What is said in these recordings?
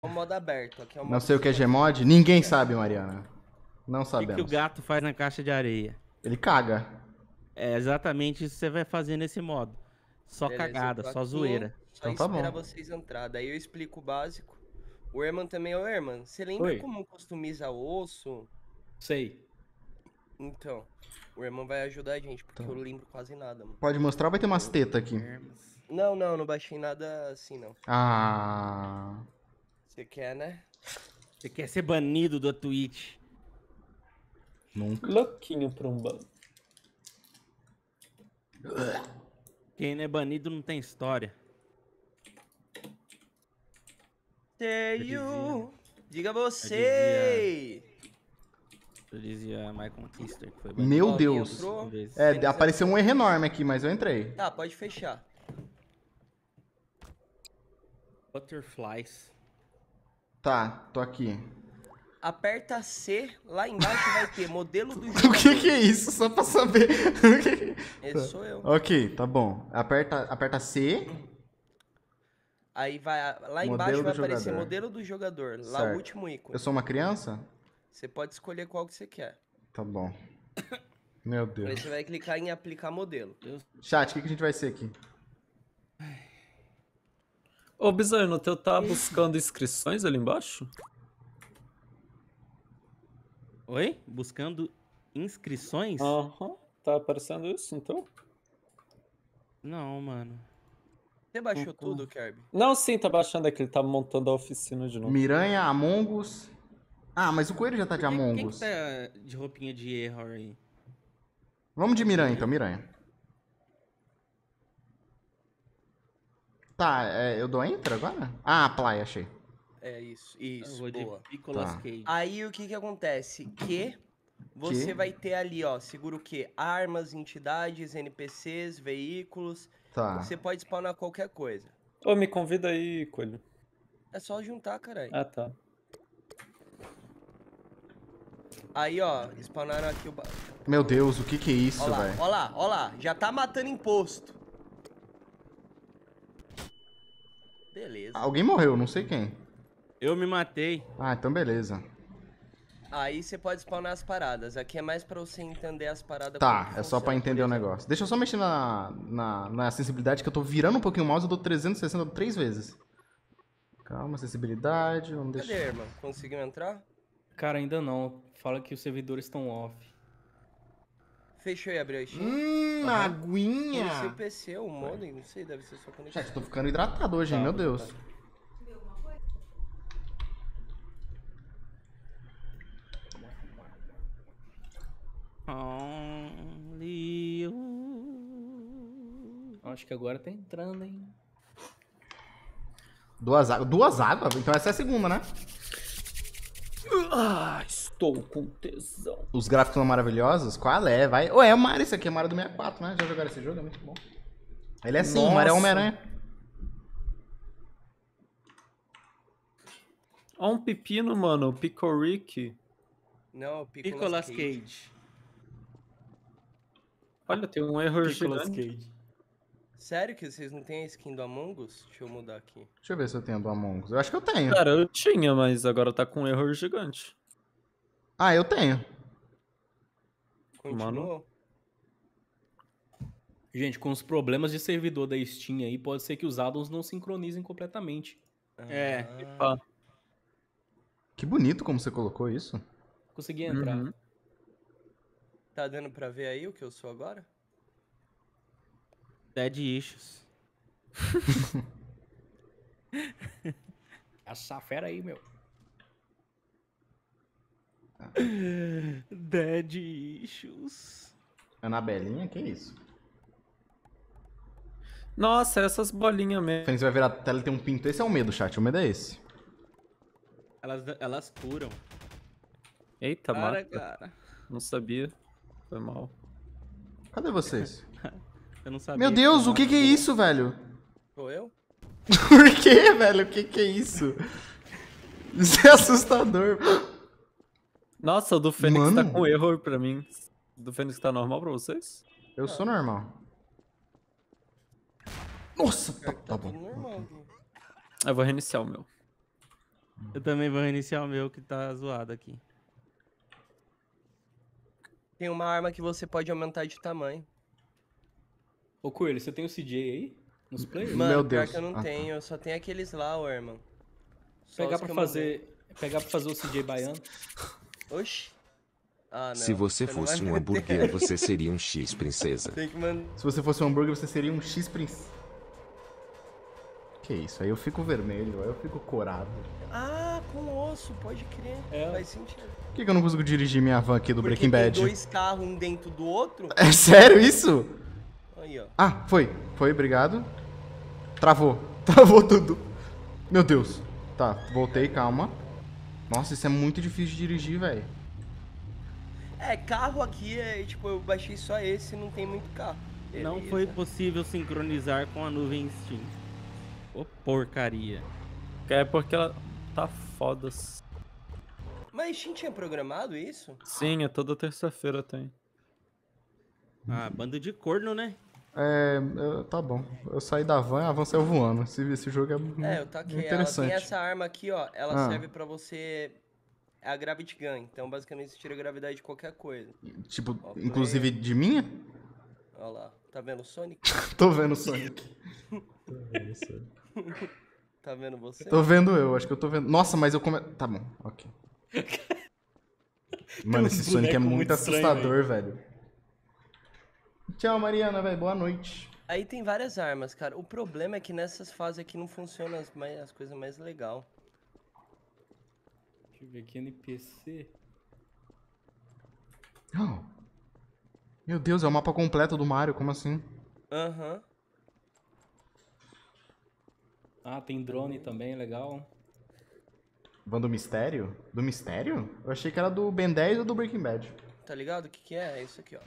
o modo aberto. Aqui é o Não modo sei o que é Gmod. Ninguém sabe, Mariana. Não O que sabemos. o gato faz na caixa de areia? Ele caga. É exatamente isso que você vai fazer nesse modo. Só Beleza, eu cagada, tô só aqui, zoeira. Só Então tá esperar bom. vocês entrar. Daí eu explico o básico. O Herman também é o Herman. Você lembra Oi. como customiza osso? Sei. Então, o Herman vai ajudar a gente, porque eu lembro quase nada, mano. Pode mostrar ou vai ter umas tetas aqui? Não baixei nada assim, não. Ah. Você quer, né? Você quer ser banido da Twitch? Nunca. Louquinho pra um banco. Quem não é banido não tem história. Say dizia. you. Diga você! Eu dizia Michael Kister, que foi banido. Meu Alguém Deus. entrou? Vezes. É, Fênix apareceu entrou? um erro enorme aqui, mas eu entrei. Tá, pode fechar. Butterflies. Tá, tô aqui. Aperta C, lá embaixo vai ter modelo do O jogador. que é isso? Só pra saber. Esse sou eu. Ok, tá bom. Aperta C. Aí vai, lá Modelo embaixo vai do aparecer jogador. modelo do jogador. Lá Certo. o último ícone. Eu sou uma criança? Você pode escolher qual que você quer. Tá bom. Meu Aí Deus. você vai clicar em aplicar modelo. Chat, o que a gente vai ser aqui? Ô, Bizarro, no teu tá buscando inscrições ali embaixo? Oi? Buscando inscrições? Aham. Tá aparecendo isso, então? Não, mano. Você baixou tudo, Kirby? Não, sim, tá baixando aqui. Ele tá montando a oficina de novo. Miranha, Among Us. Ah, mas o coelho já tá de Among Quem Us. que tá de roupinha de erro aí? Vamos de Miranha, então, Miranha. Tá, eu dou enter agora? Ah, play, achei. É isso, Eu isso, vou de boa. Nicolas Tá. Cage. Aí o que que acontece? Que você vai ter ali, ó, segura o quê? Armas, entidades, NPCs, veículos. Tá. Você pode spawnar qualquer coisa. Ô, me convida aí, Coelho. É só juntar, caralho. Ah, tá. Aí, ó, spawnaram aqui o... Meu Deus, o que é isso, Ó lá, velho? ó lá, ó lá. Já tá matando imposto. Beleza. Alguém morreu, não sei quem. Eu me matei. Ah, então beleza. Aí você pode spawnar as paradas. Aqui é mais pra você entender as paradas. Tá, como que é só pra funciona, entender o por exemplo. negócio. Deixa eu só mexer na sensibilidade, que eu tô virando um pouquinho o mouse, eu dou 360 3 vezes. Calma, sensibilidade, vamos Cadê, deixar... irmão? Conseguiu entrar? Cara, ainda não. Fala que os servidores estão off. Fechou e abriu a Steam? Inicia o aguinha! PC, o modem, não sei, deve ser sua conexão. Chat, tô ficando hidratado hoje, hein, meu Deus. Only you. Acho que agora tá entrando, hein? Duas águas? Então essa é a segunda, né? Ah, estou com tesão. Os gráficos são maravilhosos? Qual é? Vai. Ué, é o Mario, esse aqui é Mario do 64, né? Já jogaram esse jogo? É muito bom. Ele é assim, o Mario é Nossa. Homem-Aranha. Ó um pepino, mano. Pickle Rick. Não, o Nicolas Cage. Olha, tem um erro Nicolas gigante. Cage. Sério que vocês não têm a skin do Among Us? Deixa eu mudar aqui. Deixa eu ver se eu tenho do Among Us. Eu acho que eu tenho. Cara, eu tinha, mas agora tá com um erro gigante. Ah, eu tenho. Continuou? Gente, com os problemas de servidor da Steam aí, pode ser que os addons não sincronizem completamente. É. Ah, Que bonito como você colocou isso. Consegui entrar. Uhum. Tá dando pra ver aí o que eu sou agora? Dead Issues. Essa fera aí, meu. Dead Issues. Anabelinha, que isso? Nossa, essas bolinhas mesmo. Fênix vai virar a tela e tem um pinto. Esse é o medo, chat. O medo é esse. Elas curam. Eita, Cara, mata. cara. Não sabia. Foi mal. Cadê vocês? Eu não sabia. Meu Deus, o que é isso, velho? Sou eu? Por que, velho? O que é isso? Isso é assustador. Nossa, o do Fênix Mano. tá com erro pra mim. O do Fênix tá normal pra vocês? Eu sou normal. Nossa, tá Tá bom. tudo normal aqui. Eu vou reiniciar o meu. Eu também vou reiniciar o meu que tá zoado aqui. Tem uma arma que você pode aumentar de tamanho. Ô, Coelho, você tem o CJ aí? Nos players? Meu Mano, pior Deus. que eu não Ah, tá. tenho, eu só tenho aqueles lá, ô, irmão. Só Pegar os pra que eu mandei. fazer o CJ baiano. Oxi. Ah, não. Se você não fosse vai um meter. hambúrguer, você seria um X, princesa. Tem que mandar. Se você fosse um hambúrguer, você seria um X-Prince. Que isso, aí eu fico vermelho, aí eu fico corado. Ah, com osso, pode crer. É. Faz sentido. Por que eu não consigo dirigir minha van aqui do Porque Breaking tem Bad? 2 carros, um dentro do outro. É sério isso? Aí, ó. Ah, foi. Foi, obrigado. Travou. Travou tudo. Meu Deus. Tá, voltei, calma. Nossa, isso é muito difícil de dirigir, velho. É, carro aqui é, tipo, eu baixei só esse, não tem muito carro. Não Beleza. foi possível sincronizar com a nuvem Steam. Ô, porcaria. É porque ela tá foda. Mas Steam tinha programado isso? Sim, é toda terça-feira tem. Ah, bando de corno, né? Tá bom. Eu saí da van, a van saiu voando. Esse jogo é, Eu taquei. Ela interessante. tem essa arma aqui, ó. Ela Ah. serve pra você. É a Gravity Gun. Então, basicamente, você tira a gravidade de qualquer coisa. Tipo, Ó, inclusive de minha? Olha lá. Tá vendo o Sonic? Tô vendo o Sonic. Tá vendo você? Tô vendo eu, acho que eu tô vendo. Nossa, mas eu come... Tá bom, ok. Mano, uns esse Sonic é bonecos muito muito estranho, assustador, velho. Tchau, Mariana, velho. Boa noite. Aí tem várias armas, cara. O problema é que nessas fases aqui não funcionam as coisas mais legais. Deixa eu ver aqui, NPC. Oh. Meu Deus, é o mapa completo do Mario, como assim? Aham. Ah, tem drone também, legal. Van do Mistério? Do Mistério? Eu achei que era do Ben 10 ou do Breaking Bad. Tá ligado? O que que é? É isso aqui, ó.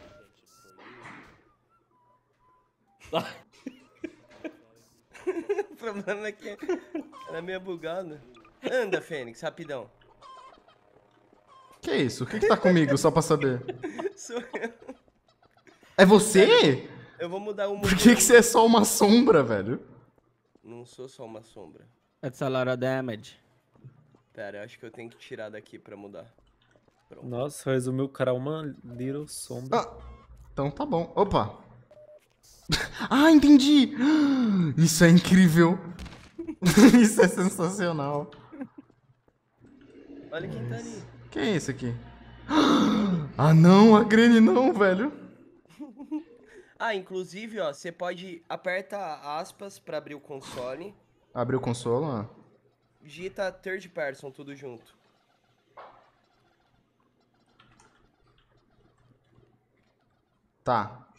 O problema é que ela é meio bugada. Anda, Fênix, rapidão. Que isso? O que tá comigo, só pra saber? Sou eu. É você? Eu vou mudar o Por que você é só uma sombra, velho? Não sou só uma sombra. That's a lot of damage. Pera, eu acho que eu tenho que tirar daqui pra mudar. Pronto. Nossa, resumiu o cara uma little sombra. Ah, então tá bom. Opa. Ah, entendi. Isso é incrível. Isso é sensacional. Olha quem tá ali. Quem é esse aqui? Ah, não, a Granny não, velho. Ah, inclusive, ó, você pode aperta aspas pra abrir o console, Abriu o console, ó. digita third person, tudo junto. Tá,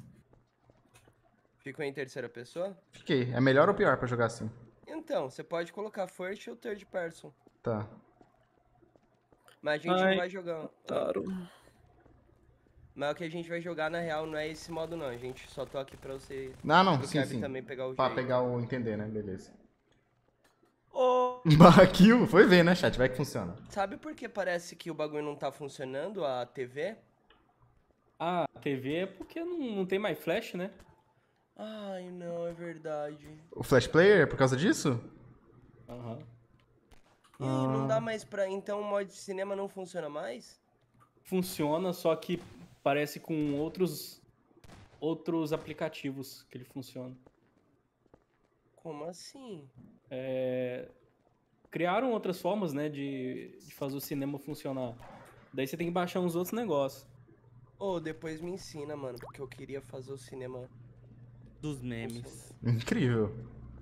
Ficou em terceira pessoa? fiquei. É melhor ou pior pra jogar assim? Então, você pode colocar first ou third person. Tá. Mas a gente não Ai, vai jogar. Taro. Mas o que a gente vai jogar, na real, não é esse modo, não. A gente só tô aqui pra você... Ah, não, pro sim, Kevin sim. também pegar o Pra jeito. pegar o entender, né? Beleza. Ô, Barraquil, foi ver, né, chat? Vai que funciona. sabe por que parece que o bagulho não tá funcionando, a TV? Ah, a TV é porque não tem mais flash, né? Ai, não, é verdade. O Flash Player é por causa disso? Aham. E aí, não dá mais pra... Então o modo de cinema não funciona mais? Funciona, só que parece com outros aplicativos que ele funciona. Como assim? Criaram outras formas, né, de fazer o cinema funcionar. Daí você tem que baixar uns outros negócios. Ô, depois me ensina, mano, porque eu queria fazer o cinema... Dos memes. Incrível.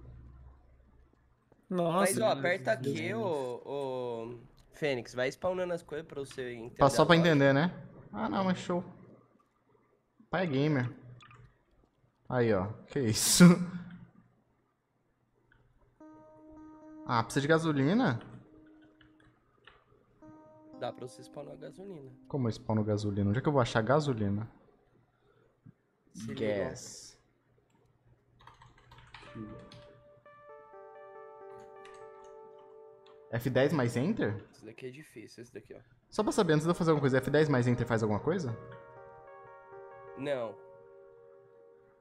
Nossa. Mas, ó, aperta aqui, ô... Fênix, vai spawnando as coisas pra você entender. Só pra a lógica. entender, né? Ah, não, mas show. Pai é gamer. Aí, ó. Que isso? Ah, precisa de gasolina? Dá pra você spawnar gasolina. Como eu spawno gasolina? Onde é que eu vou achar gasolina? Se liga. Gas. F10 mais Enter? Esse daqui é difícil, esse daqui, ó. Só pra saber, antes de eu fazer alguma coisa, F10 mais Enter faz alguma coisa? Não.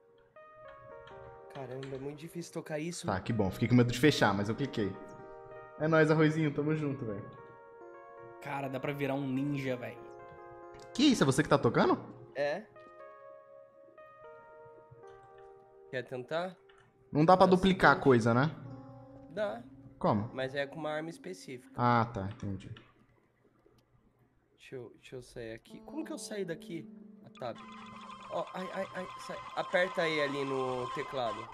Caramba, é muito difícil tocar isso. Tá, que bom. Fiquei com medo de fechar, mas eu cliquei. É nóis, Arrozinho. Tamo junto, velho. Cara, dá pra virar um ninja, velho. Que isso? É você que tá tocando? É. Quer tentar? Não dá pra duplicar a coisa, né? Dá. Como? Mas é com uma arma específica. Ah, tá. Entendi. Deixa eu sair aqui. Como que eu saí daqui? A tab. Ó, ai, sai. Aperta aí ali no teclado.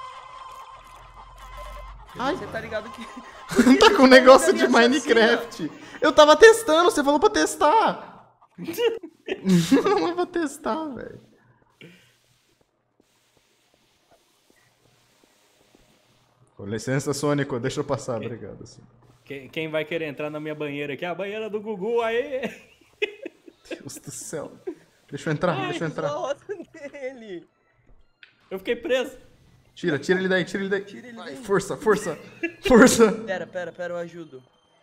Ai. Você tá ligado que... Tá com um negócio de Minha Minecraft. Eu tava testando, você falou pra testar. Não é pra testar, velho. Com licença, Sônico, deixa eu passar, obrigado. Assim. Quem vai querer entrar na minha banheira aqui? A banheira do Gugu, aí. Deus do céu. Deixa eu entrar, deixa eu entrar. Solta dele. Eu fiquei preso. Tira ele daí, tira ele daí. Tira ele Vai, daí. força, força, força. Pera, eu ajudo.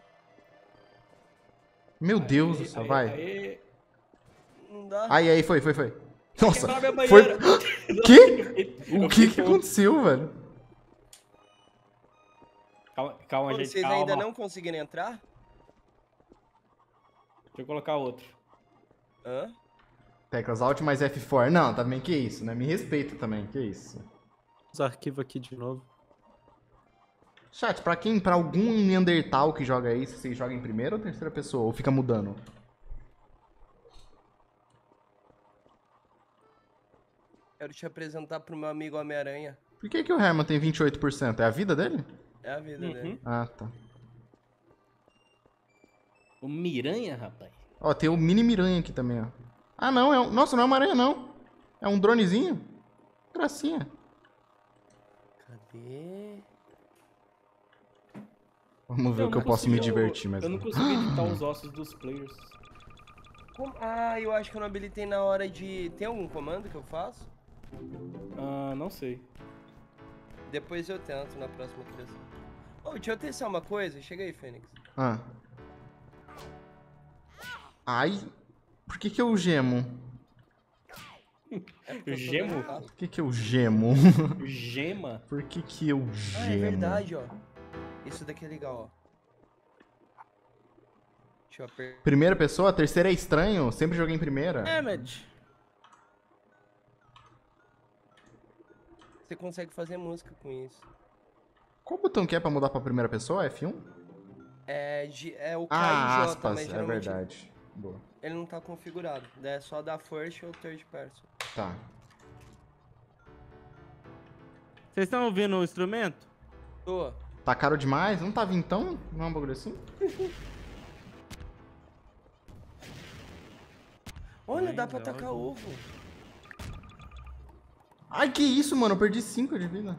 Meu Deus do céu, vai. Aí. Não dá. Aí, foi. Nossa, Quebrar minha foi... banheira. Que? O Eu que fiquei aconteceu, velho? Calma, Pô, gente, vocês calma. ainda não conseguiram entrar? Deixa eu colocar outro. Hã? Teclas Alt mais F4. Não, também que isso, né? Me respeita também, que isso. Os arquivos aqui de novo. Chat, pra algum Neandertal que joga isso, vocês jogam em primeira ou terceira pessoa? Ou fica mudando? Quero te apresentar pro meu amigo Homem-Aranha. Por que o Herman tem 28%? É a vida dele? É a vida dele. Ah, tá. O Miranha, rapaz. Ó, tem o mini miranha aqui também, ó. Ah, não, nossa, não é uma aranha, não. É um dronezinho. Gracinha. Cadê? Vamos ver o que eu posso me divertir mais. Eu não consegui editar os ossos dos players. Ah, eu acho que eu não habilitei na hora de... Tem algum comando que eu faço? Ah, não sei. Depois eu tento na próxima criação. Ô, deixa eu testar uma coisa. Chega aí, Fênix. Ah. Ai. Por que eu gemo? É porque eu tô Gemo? dando errado. Por que eu gemo? Gema? Por que eu Ah, é gemo? verdade, ó. Isso daqui é legal, ó. Deixa eu apertar. Primeira pessoa, a terceira é estranho. Sempre joguei em primeira. Damage. Você consegue fazer música com isso. Qual botão que é pra mudar pra primeira pessoa? F1? É o K Ah, e J, aspas, mas é geralmente verdade. Boa. ele não tá configurado. É só da first ou third person. Tá. Vocês estão ouvindo o instrumento? Tô. Tá caro demais? Não tá vintão? Não é um bagulho assim? Olha, dá pra tacar ovo. Ai, que isso, mano? Eu perdi 5 de vida.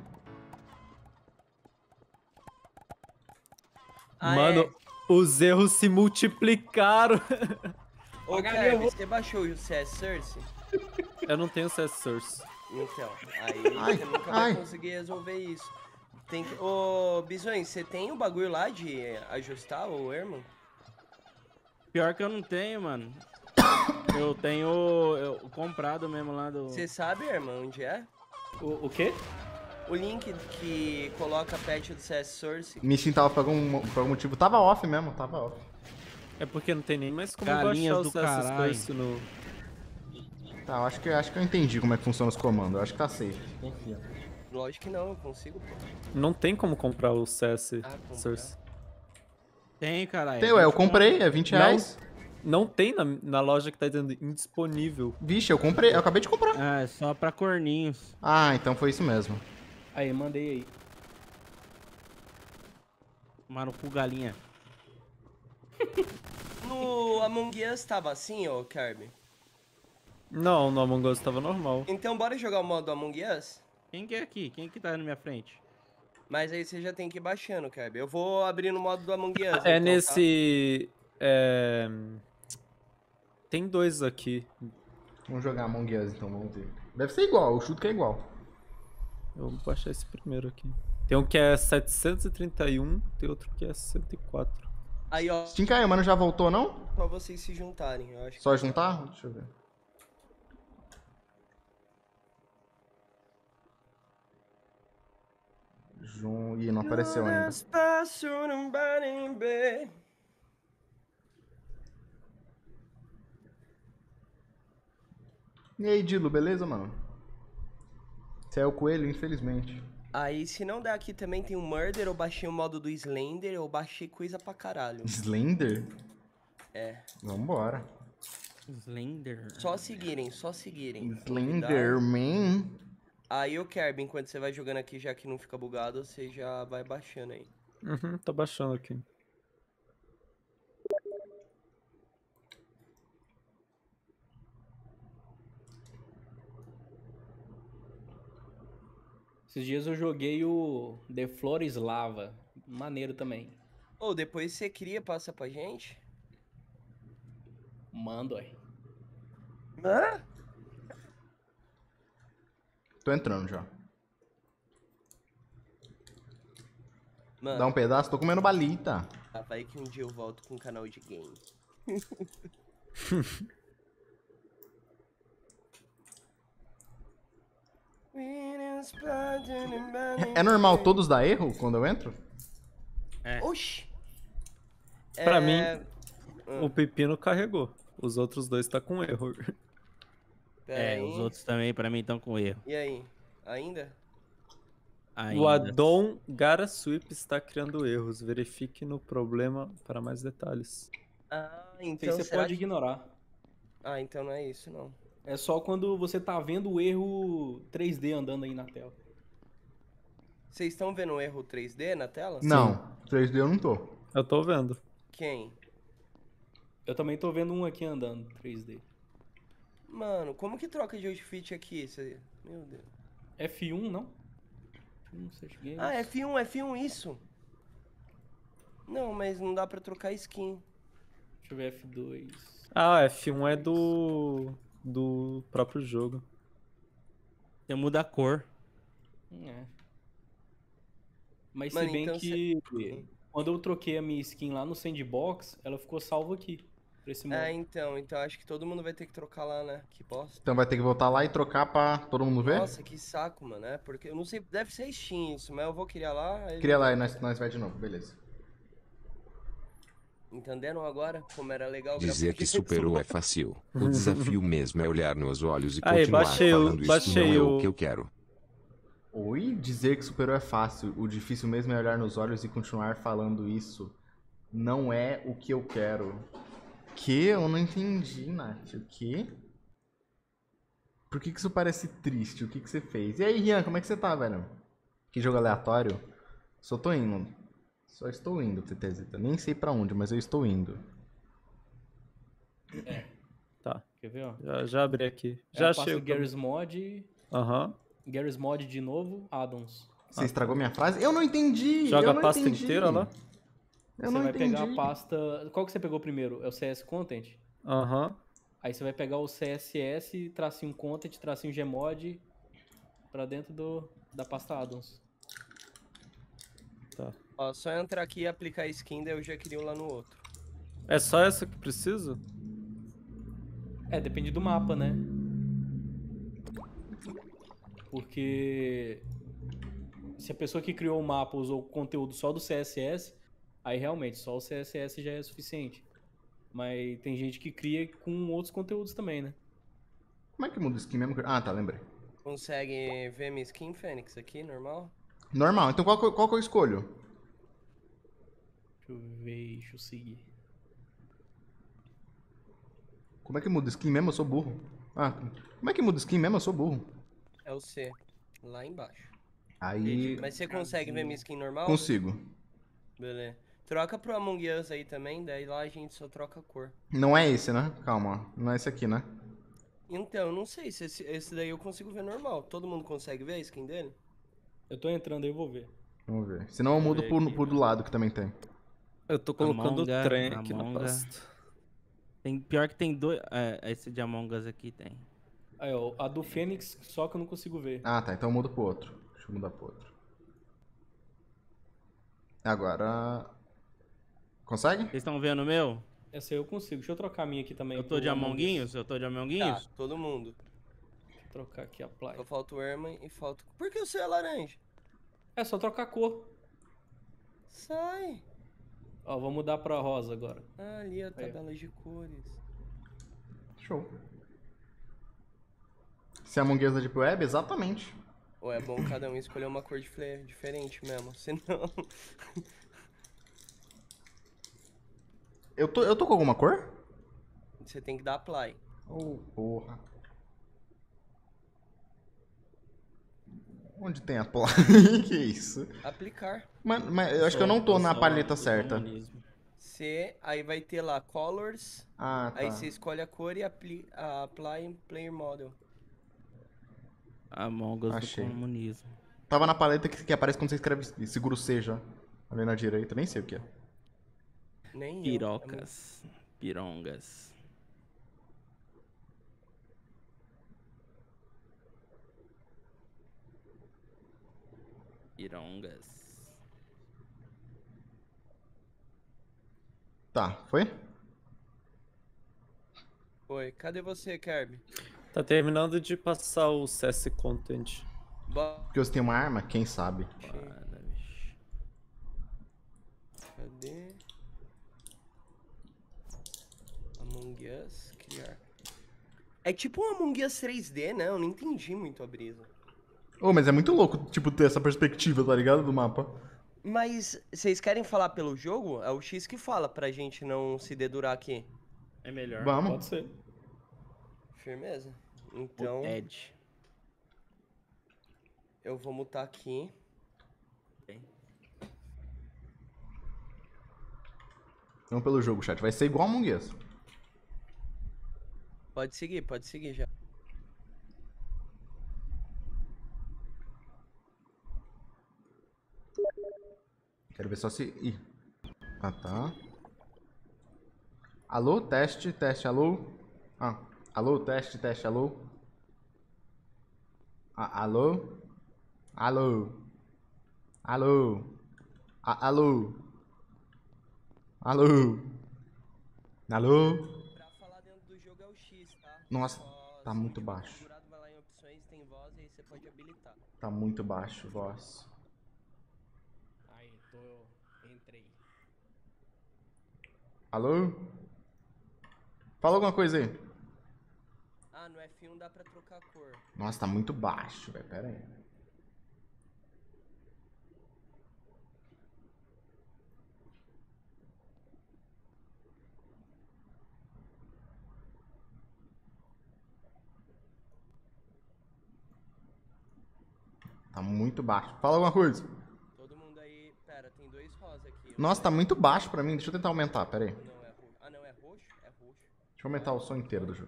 Ah, Mano, os erros se multiplicaram. Ô, Kirby, você baixou o CS Source? Eu não tenho CS Source. Então, aí Ai, você nunca ai. vai conseguir resolver isso. Tem que... Ô, Bisões, você tem o bagulho lá de ajustar o Herman? Pior que eu não tenho, mano. Eu tenho comprado mesmo lá do... Você sabe, Herman, onde é? O quê? O link que coloca a patch do CS Source. Mission tava por algum motivo. Tava off mesmo, tava off. É porque não tem nem mais como Galinhas baixar o do CS caralho. Source no... Tá, eu acho que eu entendi como é que funciona os comandos. Eu acho que tá safe. Confia. Lógico que não, eu consigo, pô. Não tem como comprar o CS comprar. Source. Tem, caralho. Tem, ué, eu comprei, é 20 reais. Não tem na loja que tá dizendo indisponível. Vixe, eu comprei, eu acabei de comprar. Ah, é só pra corninhos. Ah, então foi isso mesmo. Aí, mandei aí. Mano, com galinha. No Among Us tava assim, ô Kirby? Não, no Among Us tava normal. Então bora jogar o modo Among Us? Quem que é aqui? Quem que tá na minha frente? Mas aí você já tem que ir baixando, Kirby. Eu vou abrir no modo do Among Us. É então, nesse... Tem dois aqui. Vamos jogar Among Us então, vamos ver. Deve ser igual, eu chuto que é igual. Eu vou baixar esse primeiro aqui. Tem um que é 731, tem outro que é 104. Tá? Aí, ó, Steam caiu, mano, já voltou não? pra vocês se juntarem, eu acho. Só juntar? Deixa eu ver. Ih, não apareceu ainda. E aí, Dilo, beleza, mano? Você é o coelho, infelizmente. Aí, se não der aqui também tem o Murder, eu baixei o modo do Slender, eu baixei coisa pra caralho. Slender? É. Vambora. Slender. Só seguirem, só seguirem. Slenderman? Aí o Kirby, enquanto você vai jogando aqui, já que não fica bugado, você já vai baixando aí. Uhum, tá baixando aqui. Esses dias eu joguei o The Flores Lava. Maneiro também. Ô, depois você cria, passa pra gente. Mando aí. Hã? Tô entrando já. Mano, Dá um pedaço, tô comendo balita. vai que um dia eu volto com um canal de game. É normal todos dar erro quando eu entro? Oxi! Pra mim, o pepino carregou. Os outros dois tá com erro. Pera Os aí. outros também, pra mim, estão com erro. E aí? Ainda? O Adon Garasweep está criando erros. Verifique no problema para mais detalhes. Ah, Isso aí então você será pode que... ignorar. Ah, então não é isso, não. É só quando você tá vendo o erro 3D andando aí na tela. Vocês estão vendo o erro 3D na tela? Não, 3D eu não tô. Eu tô vendo. Quem? Eu também tô vendo um aqui andando 3D. Mano, como que troca de outfit aqui? Meu Deus. F1, não? F1, Search Games. Ah, F1, isso. Não, mas não dá pra trocar skin. Deixa eu ver F2. Ah, F1 é do próprio jogo. Você muda a cor. É. Mas Mano, se bem então que quando eu troquei a minha skin lá no Sandbox, ela ficou salva aqui. Pra esse modo. Então acho que todo mundo vai ter que trocar lá, né? Que bosta. Então vai ter que voltar lá e trocar pra todo mundo ver? Nossa, que saco, mano. É porque eu não sei, deve ser Steam isso, mas eu vou criar lá. aí- Cria lá e nós vai de novo, beleza. Entenderam agora como era legal Dizer gravar que vídeo? superou é fácil. O desafio mesmo é olhar nos olhos e Aí, continuar baixei falando isso baixei não é o- o que eu quero. Oi? Dizer que superou é fácil. O difícil mesmo é olhar nos olhos e continuar falando isso. Não é o que eu quero. Que? Eu não entendi, Nath. O quê? Por que isso parece triste? O que você fez? E aí, Rian, como é que você tá, velho? Que jogo aleatório? Só tô indo. Só estou indo, TTZ. Nem sei pra onde, mas eu estou indo. Tá, Quer ver, ó? já abri aqui. Já Já passa achei o o Garry's Mod. Aham. Garry's Mod de novo, addons. Você estragou minha frase? Eu não entendi! Joga eu não a pasta entendi. inteira lá. Eu Você não vai entendi. pegar a pasta. Qual que você pegou primeiro? É o CS Content? Aham. Aí você vai pegar o CSS, tracinho Content, tracinho Gmod pra dentro da pasta addons. Tá. Ó, só entrar aqui e aplicar skin, daí eu já queria lá no outro. É só essa que precisa? É, depende do mapa, né? Porque se a pessoa que criou o mapa usou o conteúdo só do CSS, aí realmente só o CSS já é suficiente. Mas tem gente que cria com outros conteúdos também, né? Como é que muda o skin mesmo? Ah, tá, lembrei. Consegue ver minha skin, Fênix, aqui, normal? Normal. Então qual que eu escolho? Deixa eu ver, deixa eu seguir. Como é que muda skin mesmo? Eu sou burro. Ah, como é que muda skin mesmo? Eu sou burro. É o C, lá embaixo. Aí, Mas você consegue ver minha skin normal? consigo. Beleza. Troca pro Among Us aí também, daí lá a gente só troca a cor. Não é esse, né? Calma, não é esse aqui, né? Então, eu não sei se esse daí eu consigo ver normal. Todo mundo consegue ver a skin dele? Eu tô entrando aí, eu vou ver. Vamos ver. Senão eu mudo por do lado que também tem. Eu tô colocando Among o Us, trem aqui na Among Us. pasta. Pior que tem dois. Esse de Among Us aqui tem. Aí, ó, a do Fênix, só que eu não consigo ver. Ah, tá. Então eu mudo pro outro. Deixa eu mudar pro outro. Agora... Consegue? Vocês estão vendo o meu? Essa aí eu consigo. Deixa eu trocar a minha aqui também. Eu tô pro de Among Us. Amonguinhos? Eu tô de Amonguinhos? Tá, todo mundo. Deixa eu trocar aqui a Só placa. falta o Erman e falta... Por que o seu é laranja? É só trocar a cor. Sai. Ó, vou mudar pra rosa agora. Ah, ali a tabela de cores. Show. Se a Among Us é Deep Web, exatamente. Ou é bom cada um escolher uma cor diferente mesmo, senão... Eu tô com alguma cor? Você tem que dar apply. Oh, porra. Onde tem a placa? Que isso? Aplicar. Mas eu acho que eu não tô na paleta certa. C, aí vai ter lá Colors. Ah, tá. Aí você escolhe a cor e apply Player Model. Among Us Achei. do comunismo. Tava na paleta que aparece quando você escreve seguro seja. Ali na direita, nem sei o que é. Nem eu. Pirocas. Pirongas. Pirongas. Tá, foi? Oi, cadê você, Kirby? Tá terminando de passar o CS Content. Porque você tem uma arma? Quem sabe? Cadê? Among Us, criar. É tipo um Among Us 3D, né? Eu não entendi muito a brisa. Ô, mas é muito louco, tipo, ter essa perspectiva, tá ligado? Do mapa. Mas vocês querem falar pelo jogo? É o X que fala pra gente não se dedurar aqui. É melhor. Vamos. Pode ser. Firmeza? Então, Edge. eu vou mutar aqui. Vamos pelo jogo, chat. Vai ser igual Among Us. Pode seguir já. Quero ver só se... Ih. Ah, tá. Alô, teste, alô. Ah, alô, teste, alô. Ah, alô. Alô. Alô. Ah, alô. Alô. Alô. Pra falar dentro do jogo é o X, tá? Nossa, Só tá se muito tiver baixo. configurado, vai lá em opções, tem voz, aí você pode habilitar. Tá muito baixo, voz. Aí, entrei. Alô? Fala alguma coisa aí. Ah, no F1 dá pra trocar a cor. Nossa, tá muito baixo, velho. Pera aí. Tá muito baixo. Fala alguma coisa. Todo mundo aí... Pera, tem dois rosa aqui. Nossa, tá muito baixo pra mim. Deixa eu tentar aumentar, pera aí. Não, é roxo. Ah, não, é roxo? É roxo. Deixa eu aumentar o som inteiro do jogo.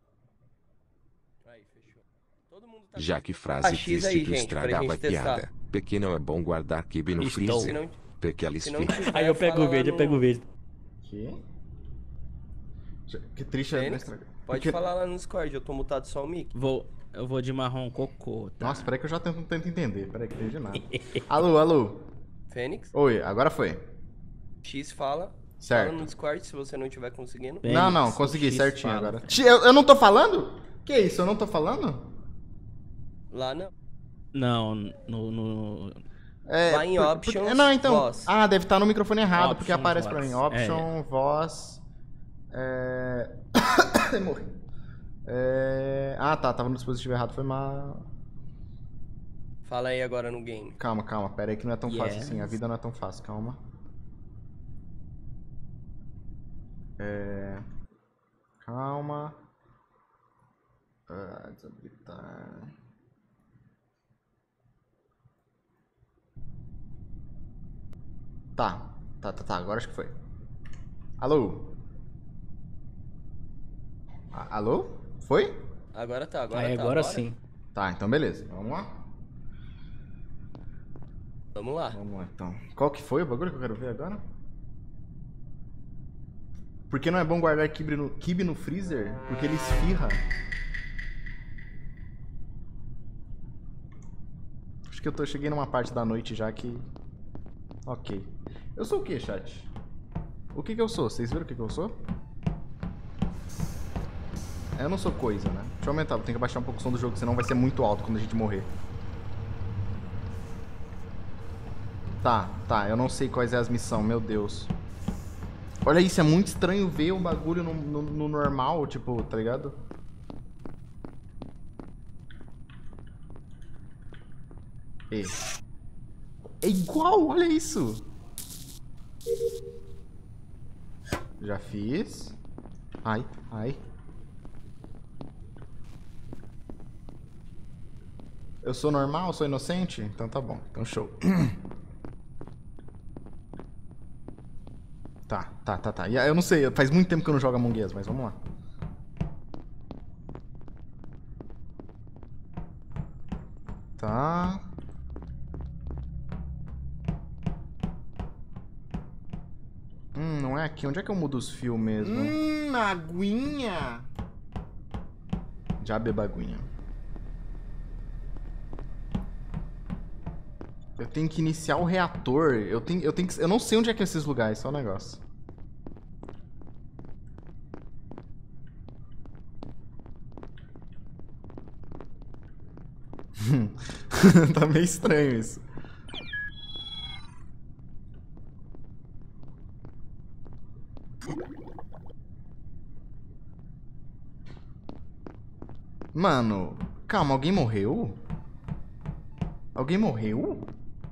Aí, fechou. Todo mundo tá... Já que frase X triste aí, tu gente, pra estragava gente a piada. testar. Pequeno é bom guardar kibe no Estou. Se freezer. não, Pequena se não esfirra. tiver, Aí eu pego fala o verde, lá eu pego o no- verde. Que? Que triste é Fênix, estragar. Pode Porque- falar lá no Discord, eu tô mutado só o mic. Eu vou de marrom cocô, tá? Nossa, peraí que eu já tento entender. Peraí que não entendi nada. Alô, alô. Fênix, Oi, agora foi. X fala. Certo. Fala no Discord se você não estiver conseguindo. Fênix, Não, consegui X certinho fala. agora. Eu não tô falando? Que isso, eu não tô falando? Lá não. Não, no... É, Lá em Options, não, então. voz. Ah, deve estar no microfone errado, porque Options, aparece pra voz. mim. Option, voz. Morri. Ah, tá, tava no dispositivo errado, foi mal. Fala aí agora no game. Calma, pera aí que não é tão fácil Yes. assim. A vida não é tão fácil, calma. Calma. Desabilitar. Tá, agora acho que foi. Alô? Alô? Foi? Agora tá, Aí agora sim. Tá, então beleza. Vamos lá? Vamos lá. Vamos lá então. Qual que foi o bagulho que eu quero ver agora? Por que não é bom guardar quibe no freezer? Porque ele esfirra. Acho que eu cheguei numa parte da noite já que... Ok. Eu sou o que, chat? O que eu sou? Vocês viram o que eu sou? Eu não sou coisa, né? Deixa eu aumentar, vou ter que abaixar um pouco o som do jogo, senão vai ser muito alto quando a gente morrer. Tá, eu não sei quais é as missões, meu Deus. Olha isso, é muito estranho ver o bagulho no normal, tipo, tá ligado? É igual, olha isso. Já fiz. Ai. Eu sou normal? Sou inocente? Então tá bom, então show. Tá. E eu não sei, faz muito tempo que eu não jogo Among Us, mas vamos lá. Tá. Não é aqui. Onde é que eu mudo os fios mesmo? Aguinha! Já beba aguinha. Eu tenho que iniciar o reator. Eu não sei onde é que é esses lugares, só um negócio. Tá meio estranho isso. Mano, calma, alguém morreu? Alguém morreu?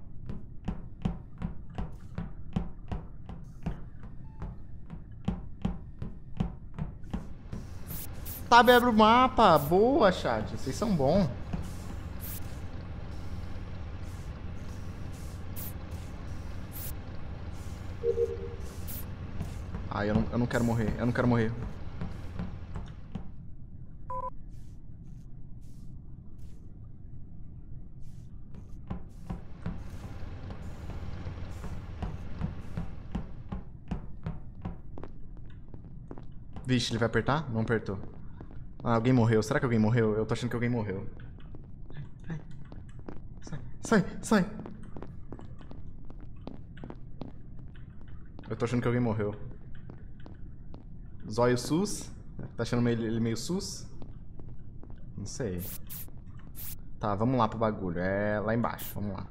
Sabe, abre o mapa. Boa, chat. Vocês são bons. Ai, eu não quero morrer. Eu não quero morrer. Vixe, ele vai apertar? Não apertou. Ah, alguém morreu. Será que alguém morreu? Eu tô achando que alguém morreu. Sai. Eu tô achando que alguém morreu. Zóio sus? Tá achando ele meio sus? Não sei. Tá, vamos lá pro bagulho. É lá embaixo, vamos lá.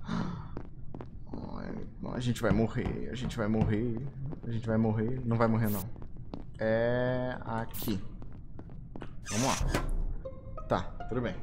A gente vai morrer. Não vai morrer, não. É aqui. Vamos lá. Tá, tudo bem.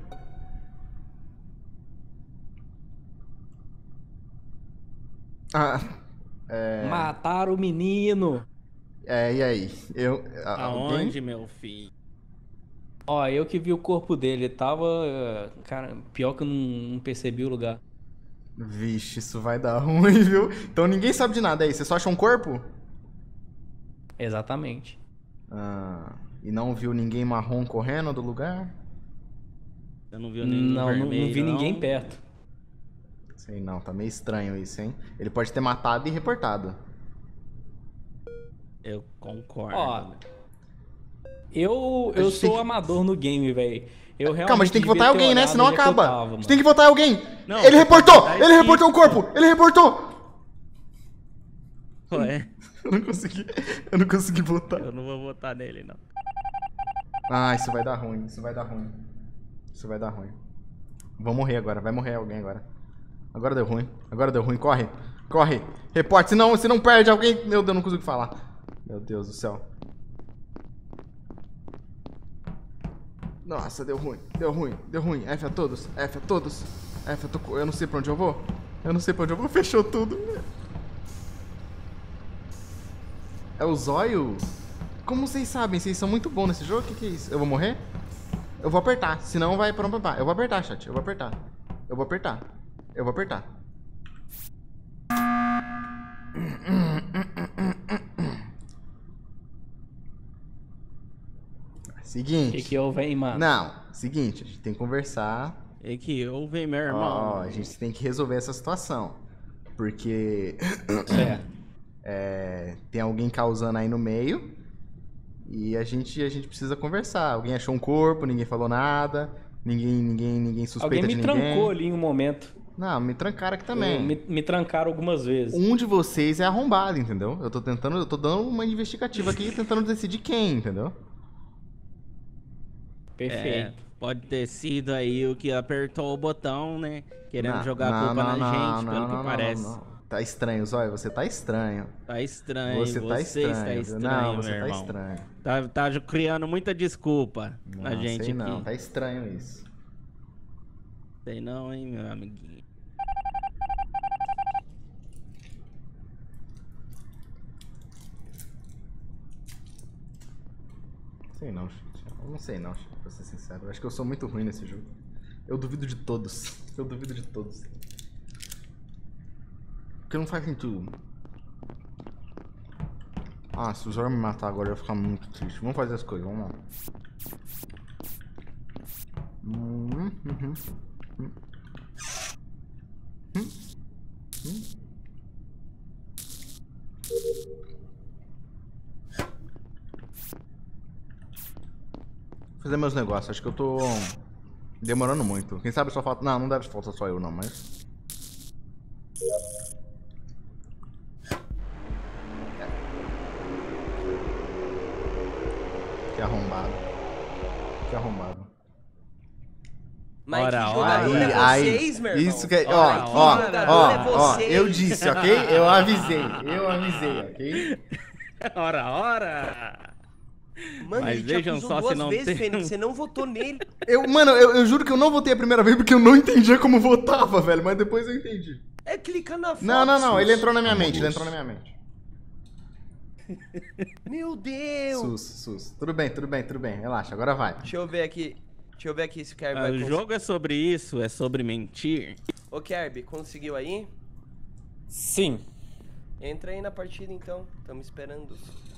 Mataram o menino. E aí? Aonde, alguém? meu filho? Ó, eu que vi o corpo dele. Tava... Cara, pior que eu não percebi o lugar. Vixe, isso vai dar ruim, viu? Então ninguém sabe de nada aí. Você só achou um corpo? Exatamente. E não viu ninguém marrom correndo do lugar? Eu não vi ninguém Não vi ninguém perto. Sei não, tá meio estranho isso, hein? Ele pode ter matado e reportado. Eu concordo. Ó, eu sou amador no game, velho. Calma, a gente tem que votar em alguém, né? Senão acaba. A gente tem que que... votar em alguém. Não, Ele reportou! Ele reportou o corpo! Ele reportou! Ué, Eu não consegui votar. eu não vou votar nele, não. Ah, isso vai dar ruim. Vou morrer agora. Vai morrer alguém agora. Agora deu ruim. Corre. Reporte, senão você não perde alguém. Meu Deus, eu não consigo falar. Meu Deus do céu. Nossa, deu ruim. F a todos. Eu não sei pra onde eu vou. Fechou tudo. É o zóio? Como vocês sabem? Vocês são muito bons nesse jogo? O que é isso? Eu vou morrer? Eu vou apertar, senão vai pra um papá. Eu vou apertar, chat. Eu vou apertar. Seguinte. O que houve, hein, mano? Não, seguinte, a gente tem que conversar. É que houve, meu irmão. A gente tem que resolver essa situação. Porque tem alguém causando aí no meio. E a gente precisa conversar. Alguém achou um corpo, ninguém falou nada. Ninguém suspeita de ninguém. Alguém me trancou ali em um momento. Não, me trancaram aqui também. Me trancaram algumas vezes. Um de vocês é arrombado, entendeu? Eu tô dando uma investigativa aqui, tentando decidir quem, entendeu? Perfeito. Pode ter sido aí o que apertou o botão, né? Querendo Não, jogar a culpa na gente, pelo que parece. não. Tá estranho, Zóio, você tá estranho. Tá estranho, Você tá está estranho. estranho, Não, você meu tá irmão. estranho. Tá criando muita desculpa na Não, gente sei aqui. não, tá estranho isso. Sei não, hein, meu amiguinho. Sei não, gente. Eu não sei não, pra ser sincero. Eu acho que eu sou muito ruim nesse jogo. Eu duvido de todos. Eu duvido de todos. Porque não faz sentido. Ah, se o Zoro me matar agora eu ia ficar muito triste. Vamos fazer as coisas, vamos lá. Fazer meus negócios, acho que eu tô demorando muito. Quem sabe só falta. Não, não deve faltar só eu não, mas. Que arrombado. Que arrombado. Mas Ora, que ora, jogador é vocês, meu irmão? Isso que é. Ora, Ó, vocês. eu disse, ok? Eu avisei, ok? Ora! Mano, Mas ele te vejam acusou só se duas não vezes, tem- Fênix. Você não votou nele. Eu juro que eu não votei a primeira vez porque eu não entendia como votava, velho. Mas depois eu entendi. É clicar na foto. Não. Ele entrou na minha Amor, mente, ele Lúcio. entrou na minha mente. Meu Deus. Sus. Tudo bem. Relaxa, agora vai. Deixa eu ver aqui se o Kerby O vai conseguir. jogo é sobre isso, é sobre mentir. Ô, Kerby, conseguiu aí? Sim. Entra aí na partida, então. Tamo esperando.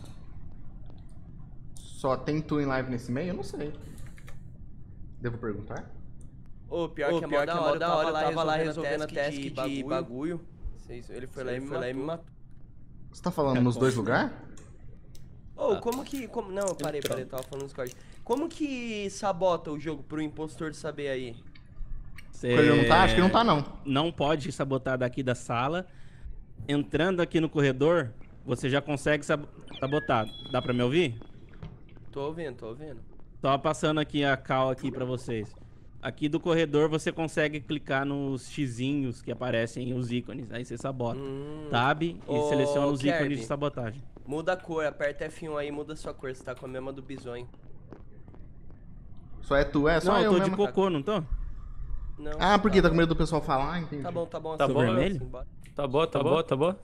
Só tem tu em live nesse meio? Eu não sei. Devo perguntar? Ô, pior que é mó da hora, eu tava lá resolvendo a task de bagulho. Ele foi lá e me matou. Você tá falando nos dois lugares? Ô, não, parei, eu tava falando nos códigos. Como que sabota o jogo pro impostor saber aí? Ele não tá? Acho que não tá, não. Não pode sabotar daqui da sala. Entrando aqui no corredor, você já consegue sabotar. Dá pra me ouvir? Tô ouvindo. Só passando aqui a cal aqui pra vocês. Aqui do corredor você consegue clicar nos xizinhos que aparecem os ícones. Aí você sabota. Tab e Ô, seleciona os Kerby. ícones de sabotagem. Muda a cor, aperta F1 aí, muda a sua cor. Você tá com a mesma do bisonho. Só é tu, só Não, eu eu tô mesmo. de cocô, não tô? Não. Ah, por quê? Tá com medo do pessoal falar? Entendi. Tá bom. Tá assim, bom, vermelho? assim, bora. Tá bom.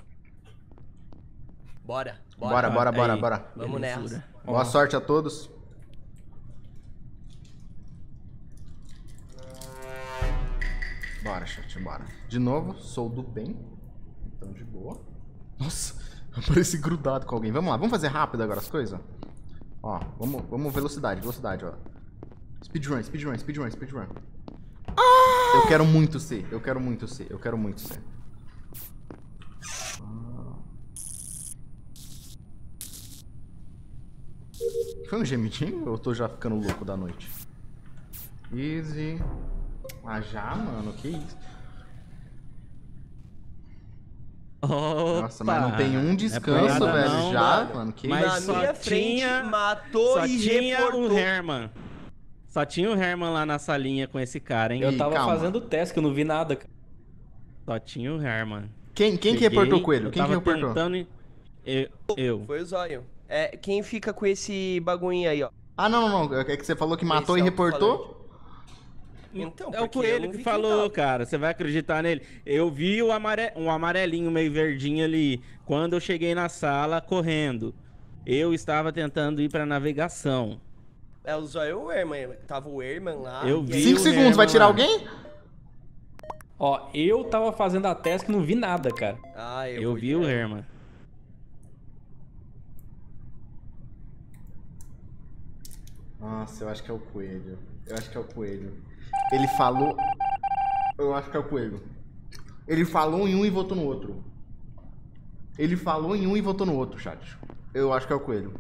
Bora. Bora. Vamos Belezura. nessa. Boa sorte a todos. Bora, chat, bora. De novo, sou do bem. Então, de boa. Nossa, eu pareci grudado com alguém. Vamos lá, vamos fazer rápido agora as coisas? Ó, vamos velocidade, ó. Speedrun. Eu quero muito ser. Foi um gemidinho ou eu tô já ficando louco da noite? Easy. Ah, já, mano? Que isso? Nossa, mas não tem um descanso, nada velho. não, já, mano. mano. Que Mas Na isso? só minha frente, tinha- matou Só e tinha reportou. o Herman. Só tinha o Herman lá na salinha com esse cara, hein? Eu tava calma. fazendo teste, que eu não vi nada, cara. Só tinha o Herman. Quem que Cheguei, reportou o coelho? eu Quem que tava reportou? tentando... Eu. Foi o zóio. É, quem fica com esse bagulhinho aí, ó? Ah, não. É que você falou que matou Esse e é o reportou? Então, É o porque eu coelho não que vi quem falou, tava. cara. Você vai acreditar nele. Eu vi um amarelinho meio verdinho ali. Quando eu cheguei na sala, correndo. Eu estava tentando ir pra navegação. É o zóio ou o Herman? Tava o Herman lá. Eu e vi aí- 5 o segundos, vai Herman tirar lá. alguém? Ó, eu tava fazendo a task e não vi nada, cara. Ah, Eu vou vi de o Herman. Herman. Nossa, eu acho que é o coelho. Ele falou... Eu acho que é o coelho. Ele falou em um e votou no outro. Chat. Eu acho que é o coelho.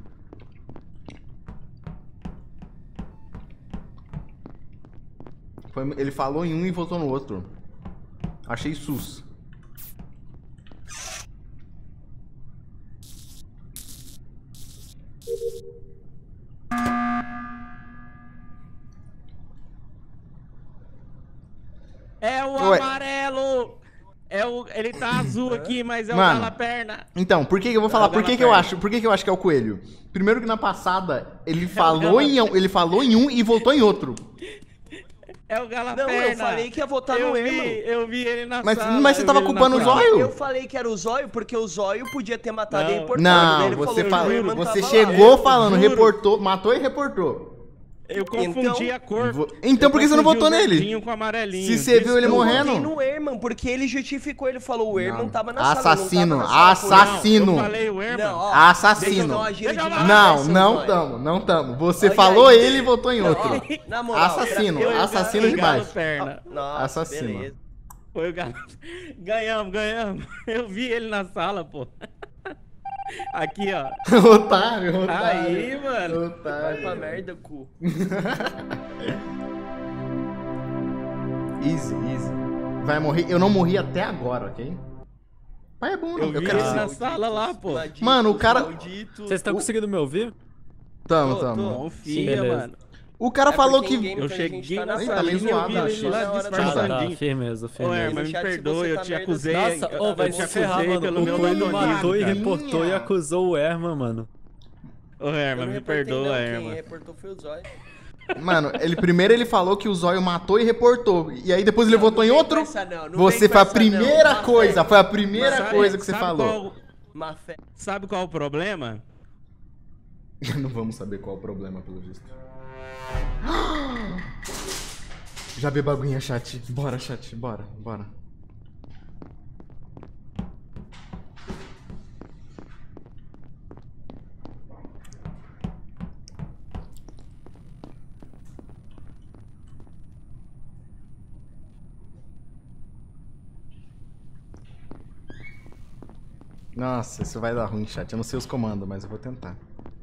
Ele falou em um e votou no outro. Achei sus. o Ué. amarelo! Ele tá azul aqui, mas é o Mano. Galaperna. Então, por que eu vou falar? É o Por que eu Galaperna. acho? Por que eu acho que é o coelho? Primeiro que na passada ele falou em um e voltou em outro. É o Galaperna. Não, eu falei que ia votar no Erman. Eu vi ele na Mas sala. você eu tava vi ele na culpando o sala. Zóio? Eu falei que era o Zóio porque o Zóio podia ter matado Não. e reportado. Não, Daí ele você, falou, fala, o Erman você tava chegou lá. falando, juro. reportou, matou e reportou. Eu confundi Então- a cor. Então por que você não confundi votou o nele? verdinho com o amarelinho. Se você viu ele Eu morrendo. votei no Erman, porque ele justificou, ele falou, o Erman tava na Assassino, sala, eu não tava na sala. assassino. Eu falei o Erman. Não, ó, Assassino. deixa eu dar uma gira de Não, vingança, Não Zóio. tamo. Você Olha falou aí. ele e votou em Não, outro. ó, na moral, Assassino, eu- assassino Foi o demais. Galaperna. Nossa, Assassino. beleza. Foi o Galo. Ganhamos. Eu vi ele na sala, pô. Aqui, ó. Otário. Aí, mano. Vai pra Otário. merda, cu. Easy. Vai morrer. Eu não morri até agora, ok? Pai é bom, não. Eu vi quero ele ser. na sala lá, pô. Malditos, Mano, o cara- malditos. Vocês estão conseguindo me ouvir? Tamo. Confia, Beleza. mano. O cara É falou porque em que. game Eu que a gente cheguei tá na Ih, sala, tá meio salinha e eu zoado, vi ele achei. lá na hora da Tá, disfarçandinho. firmeza, Ô, firmeza. Erman, no me chat, perdoa, você eu tá te merda. acusei. Nossa, eu vai te se ferrar, acusei mano. pelo O meu Coelho daltonismo, matou e cara. reportou e acusou o Erma, mano. Ô, Eu Erman, não me reportei, perdoa, não, Quem Erman. reportou foi o Zóio. Mano, primeiro ele falou que o Zóio matou e reportou. E aí depois ele votou em vem outro. com essa não, não Você vem com foi a essa primeira não. coisa. Foi a primeira Sabe- coisa que você sabe falou. Má fé. Sabe qual é o problema? Não vamos saber qual é o problema, pelo visto. Já vi baguinha, chat. Bora, chat. Bora. Nossa, isso vai dar ruim, chat. Eu não sei os comandos, mas eu vou tentar.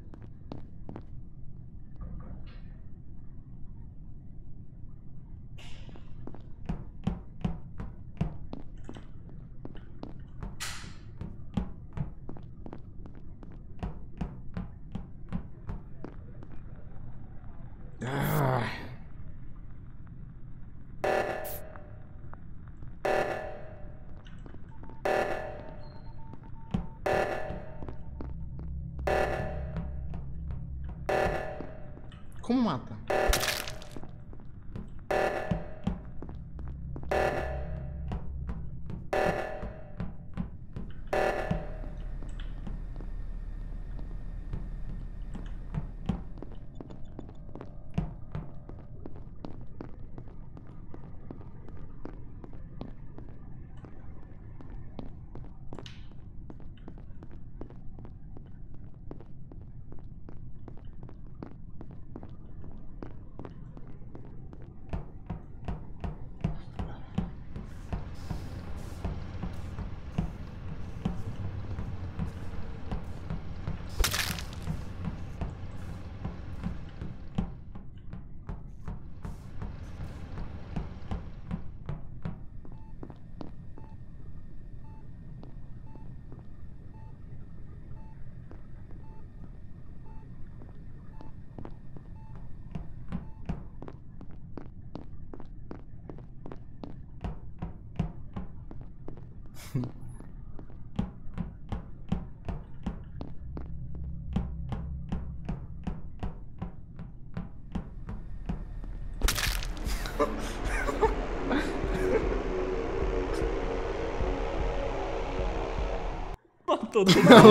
Ah. Como mata? Todo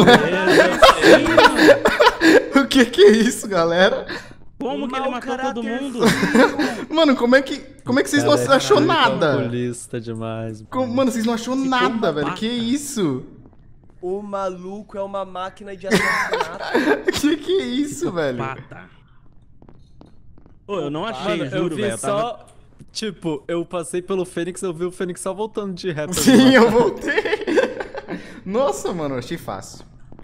O que é isso, galera? Como que ele Mau matou todo caráter mundo? Mano, como é que vocês não achou nada? Calculista demais. Mano, vocês não achou nada, velho. babaca. Que isso? O maluco é uma máquina de assassinato. Que é isso, velho? Pata. Ô, eu não achei, Mano, eu juro, vi velho. Eu tava- só... Tipo, eu passei pelo Fênix, eu vi o Fênix só voltando de reta. Sim, eu voltei. Nossa, mano, achei fácil.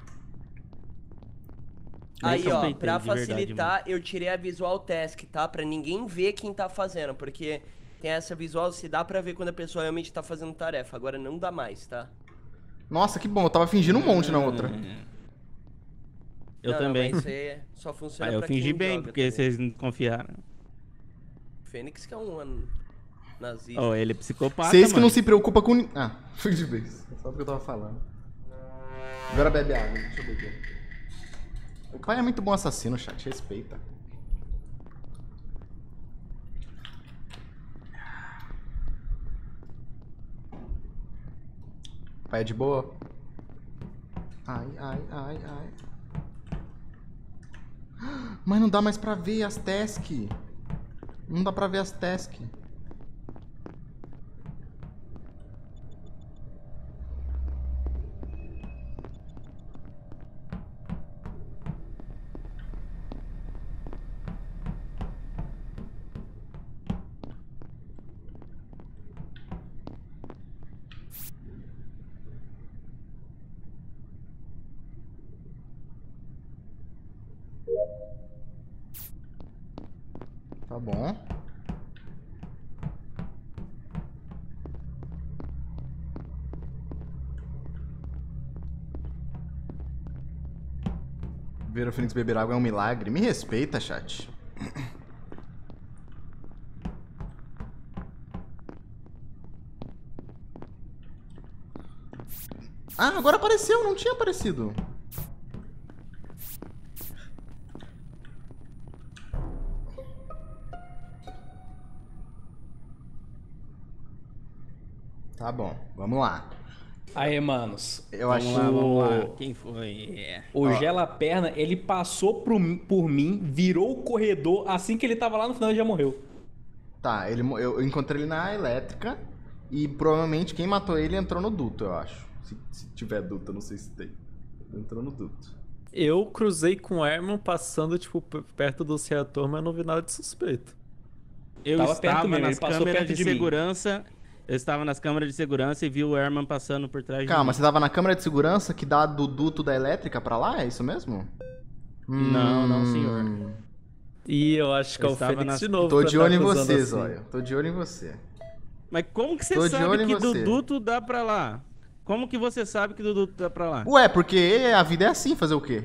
Nem Aí, ó, suspeitei, pra de verdade, facilitar, eu tirei a visual task, tá? Pra ninguém ver quem tá fazendo, porque tem essa visual, se dá pra ver quando a pessoa realmente tá fazendo tarefa. Agora não dá mais, tá? Nossa, que bom. Eu tava fingindo um monte na outra. Eu Não, também. Não, mas isso aí só funciona Ah, eu pra fingi quem bem, joga porque também. vocês não confiaram. Fênix que é um Nazista. Oh, ele é psicopata, Vocês que mano. não se preocupam com... Ah, fui de vez. Só porque eu tava falando. Agora bebe água, deixa eu beber. O pai é muito bom assassino, chat. Respeita. O pai é de boa? Ai, ai, ai, ai. Mas não dá mais pra ver as tasks. Não dá pra ver as tasks. Tá bom. Ver o Fênix beber água é um milagre. Me respeita, chat. Ah, agora apareceu. Não tinha aparecido. Tá bom, vamos lá. Aí, manos. Eu acho Vamos lá. Quem foi? O Gela Perna, ele passou por mim, virou o corredor, assim que ele tava lá no final ele já morreu. Tá, eu encontrei ele na elétrica e provavelmente quem matou ele entrou no duto, eu acho. Se tiver duto, eu não sei se tem. Entrou no duto. Eu cruzei com o Herman passando, tipo, perto do reator, mas não vi nada de suspeito. Eu Tava perto estava mesmo, nas ele passou câmeras perto de de mim. segurança. Eu estava nas câmeras de segurança e vi o Herman passando por trás de Calma, mim. você tava na câmera de segurança que dá do duto da elétrica pra lá? É isso mesmo? Não, não, senhor. E eu acho que é Eu o estava Fênix nas- de novo. Tô pra de tá olho em cruzando você, assim. Zóio. Tô de olho em você. Mas como que você Tô de olho sabe em que você. do duto dá pra lá? Como que você sabe que do duto dá pra lá? Ué, porque a vida é assim, fazer o quê?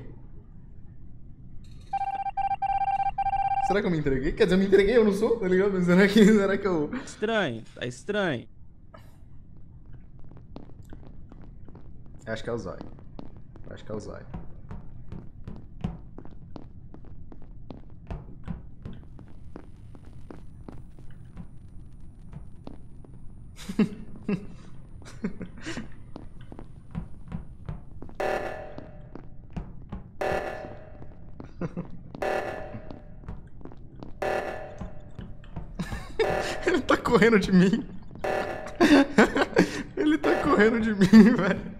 Será que eu me entreguei? Quer dizer, eu me entreguei, eu não sou, tá ligado? Será que eu... Estranho, tá estranho. Eu acho que é o Zóio. Eu acho que é o Zóio. Ele tá correndo de mim. Ele tá correndo de mim, velho.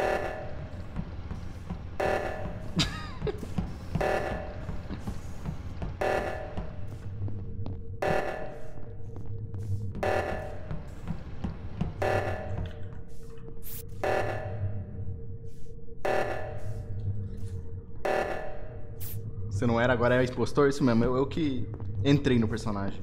Você não era, agora é impostor? Isso mesmo, eu que entrei no personagem.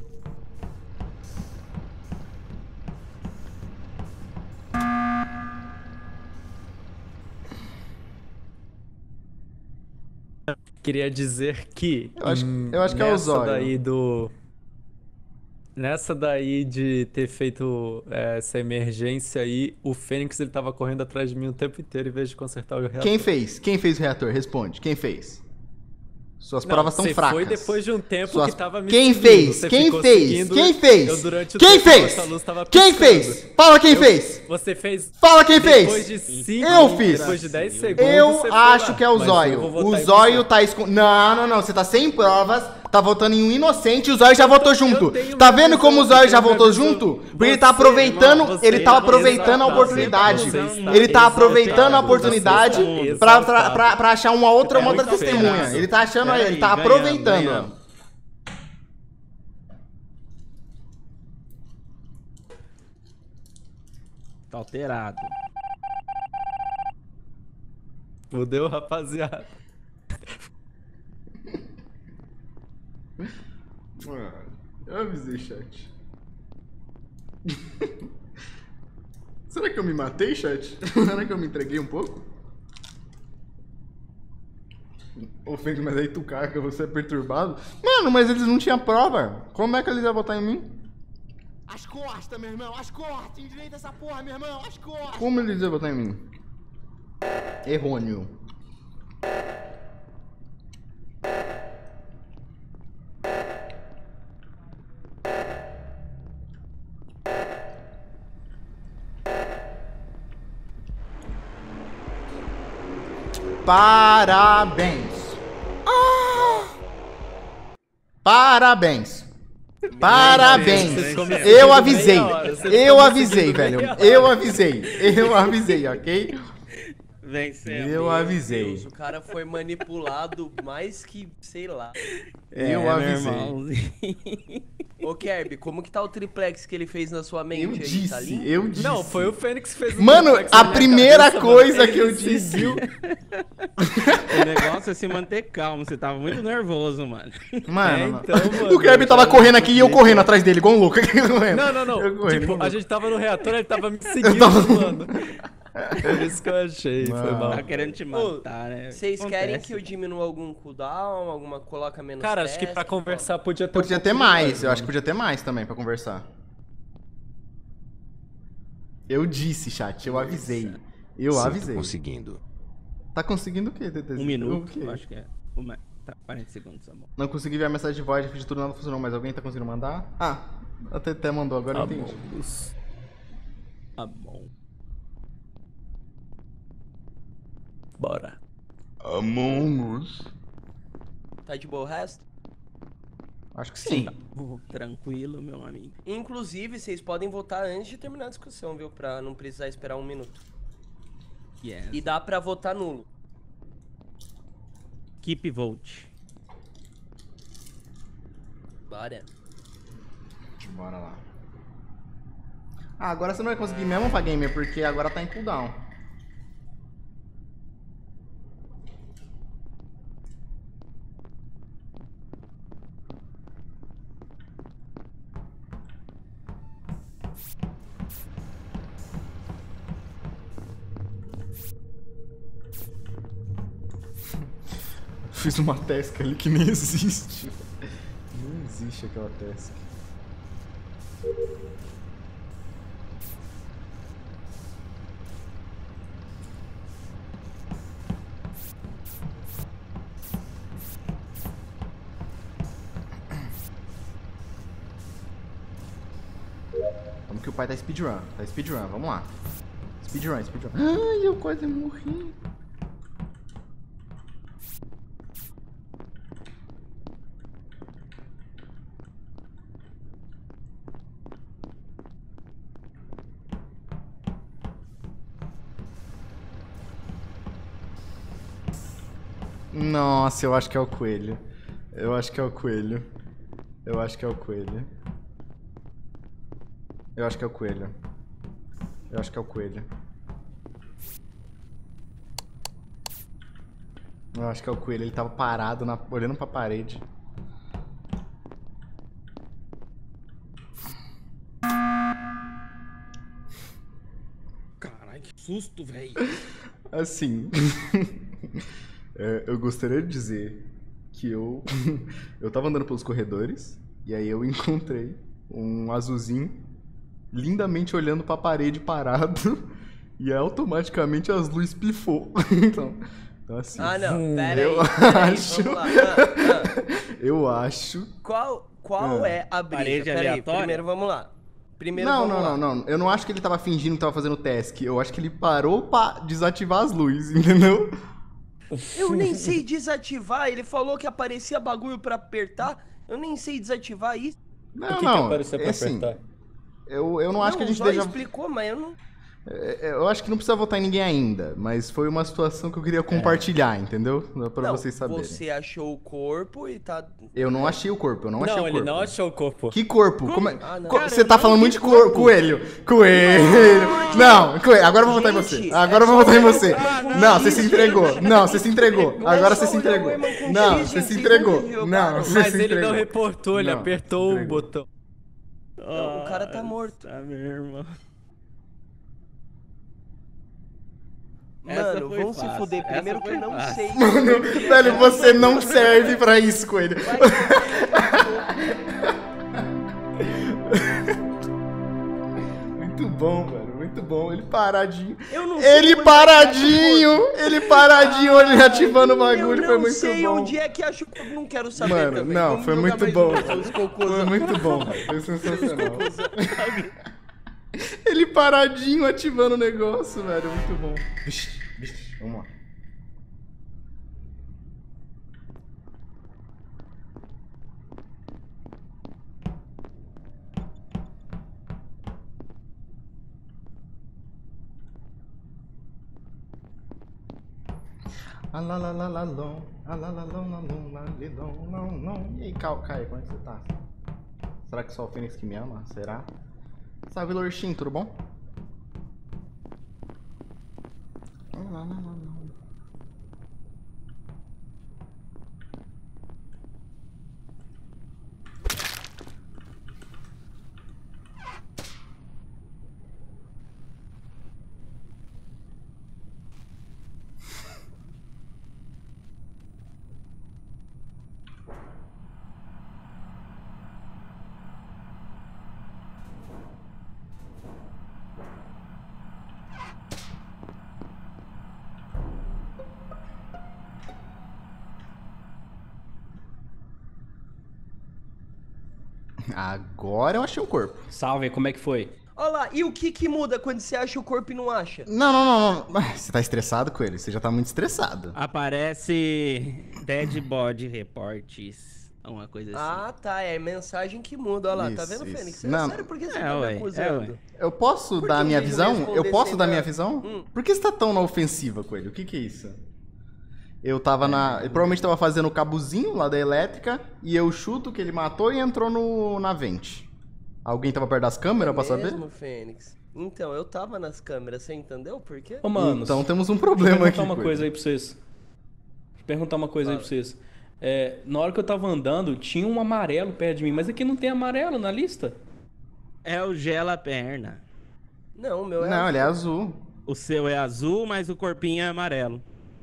Queria dizer que... Eu acho que é o nessa Zóio. daí do... Nessa daí de ter feito essa emergência aí, o Fênix ele tava correndo atrás de mim o tempo inteiro em vez de consertar o reator. Quem fez? Quem fez o reator? Responde. Quem fez? Suas Não, provas estão você fracas. foi depois de um tempo Suas- que tava me Quem seguindo. fez? Você Quem ficou fez? seguindo, Quem fez? eu durante o Quem tempo, fez? nossa luz tava Quem piscando. fez? Fala quem fez! Você fez Fala quem depois fez! de 5 Eu fiz. Depois de 10 segundos. Eu você foi acho lá. que é o Mas eu Zóio. vou O votar em Zóio você. tá escondendo. Não. Você tá sem provas, tá votando em um inocente e o Zóio já votou junto. tenho Tá minha vendo como o visão, Zóio eu já tenho votou minha junto? visão. Porque ele tá Você, aproveitando, irmão, você ele tá está- aproveitando a você oportunidade. está- Ele tá aproveitando a você oportunidade está- pra achar uma outra É muito testemunha. ferrado. Ele tá achando, Pera ele aí, tá ganhamos, aproveitando. ganhamos. Tá alterado. Fudeu, rapaziada. Eu avisei, chat. Será que eu me matei, chat? Será que eu me entreguei um pouco? Ô, Fênix, mas aí tu caca, você é perturbado. Mano, mas eles não tinham prova. Como é que eles iam votar em mim? As costas, meu irmão, as costas. Endireita essa porra, meu irmão, as costas. Como ele dizia votar em mim? Errôneo. Parabéns. Parabéns. Parabéns. Eu avisei. Eu avisei, velho. Eu avisei, ok? Vencemos. Eu avisei. Deus, o cara foi manipulado mais que, sei lá. Eu avisei. Ô, Kerby, como que tá o triplex que ele fez na sua mente Eu aí? disse, Tá limpo? eu disse. Não, foi o Fênix que fez o Mano, triplex a na minha primeira cabeça, coisa mano. que eu Ele disse. seguiu. O negócio é se manter calmo. Você tava muito nervoso, mano. Mano, então, mano, o Kirby tava correndo aqui e eu correndo atrás dele, igual um louco. Não. Eu correndo, Tipo, igual um a louco. gente tava no reator, ele tava me seguindo, mano. É isso que eu achei, foi Mano. mal. Tá querendo te matar, né? Vocês querem Acontece. que eu diminua algum cooldown, alguma coloca menos Cara, acho que teste, pra conversar podia ter Podia ter mais, eu acho que podia ter mais também pra conversar. Eu disse, chat, eu avisei. Eu Sinto avisei. conseguindo. Tá conseguindo o quê, TT? Um minuto, O quê? eu acho que é. Tá, 40 segundos, tá bom. Não consegui ver a mensagem de voz, fiz de tudo, nada funcionou, mas alguém tá conseguindo mandar? Ah, a TT mandou, agora eu entendi. Tá bom. Bora. Among Us. Tá de boa o resto? Acho que sim. Tranquilo, meu amigo. Inclusive, vocês podem votar antes de terminar a discussão, viu? Pra não precisar esperar um minuto. Yes. E dá pra votar nulo. Keep vote. Bora. Bora lá. Ah, agora você não vai conseguir mesmo pra gamer, porque agora tá em cooldown. Fiz uma task ali que nem existe. Nem existe aquela task. Vamos que o pai tá speedrun. Tá speedrun, vamos lá. Speedrun. Ai, eu quase morri. Nossa, eu acho que é o coelho. Eu acho que é o coelho. Eu acho que é o coelho. Eu acho que é o coelho. Eu acho que é o coelho. Eu acho que é o coelho. Ele tava parado, olhando pra parede. Caralho, que susto, velho. Assim, eu gostaria de dizer que eu tava andando pelos corredores e aí eu encontrei um azulzinho lindamente olhando pra parede parado e automaticamente as luzes pifou. Então assim, Ah, não. Pera eu aí. Pera aí, acho- vamos lá. eu acho... Qual é a brisa? Parede Pera aí, aleatória? primeiro vamos lá. Primeiro Não, vamos lá. não. Eu não acho que ele tava fingindo que tava fazendo task. Eu acho que ele parou pra desativar as luzes, entendeu? Eu nem sei desativar. Ele falou que aparecia bagulho pra apertar. Eu nem sei desativar isso. Não, O que não. apareceu pra é assim, apertar? eu não acho que a o gente Zóio deixa... explicou, mas eu não... Eu acho que não precisa votar em ninguém ainda, mas foi uma situação que eu queria compartilhar, entendeu? Pra não, vocês saberem. você achou o corpo e tá... Eu não achei o corpo, eu não achei o corpo. Ele não achou o corpo. Que corpo? Como é- Ah, não. Co- Cara, você eu tá não falando vi muito de corpo. coelho. Coelho. Não, coelho. Agora eu vou votar em você. Gente, Agora eu é vou só votar em um você. bagulho Não, você X, se entregou. Não, você se entregou. Agora você se só entregou. olhar o Eman com Não, X, você se gente, entregou. viu, Não, cara? você Mas se ele entregou. não reportou, ele Não, apertou se o entregou. botão. Não, o cara tá morto. Tá, meu irmão. Mano, Essa foi vamos se fácil. fuder. Essa Primeiro que foi eu não fácil. sei. Velho, você não serve pra isso, coelho. paradinho. Eu não sei Ele onde paradinho! é que acha o Ele paradinho, ele ativando o bagulho. Eu Foi não muito sei bom. onde é que acha o corpo, não quero saber Mano, também. não, Vamos foi jogar muito mais bom. os cocôs. Foi muito bom. Foi sensacional. Ele paradinho ativando o negócio, velho. Muito bom. Vixe, vamos lá. Alalalalalalom, alalalalom, lalilom, lom, lom. E aí, Caio, como é que você tá? Será que só o Fênix que me ama? Será? Salve, Lorxin, tudo bom? Agora eu achei o corpo. Salve, como é que foi? Olha lá, e o que muda quando você acha o corpo e não acha? Não. Você tá estressado com ele? Você já tá muito estressado. Aparece Dead Body Reports, uma coisa assim. Ah, tá, é mensagem que muda, olha lá, tá Isso, vendo, isso. Fênix? Não. Sério, por que você É, tá me ué, acusando? Eu posso Por dar que a minha ele não visão? responder Eu posso sem dar dar- minha visão? Por que você tá tão na ofensiva com ele? O que é isso? Eu tava eu provavelmente tava fazendo o cabuzinho lá da elétrica e eu chuto que ele matou e entrou na vente. Alguém tava perto das câmeras pra saber? Mesmo, Fênix? Então, eu tava nas câmeras, você entendeu por quê? Ô, mano, Então temos um problema aqui. perguntar uma com coisa ele. aí pra vocês. Perguntar uma coisa aí pra vocês. Na hora que eu tava andando, tinha um amarelo perto de mim, mas aqui não tem amarelo na lista. É o Gela Perna. Não, o meu é... Não, ele é azul. O seu é azul, mas o corpinho é amarelo.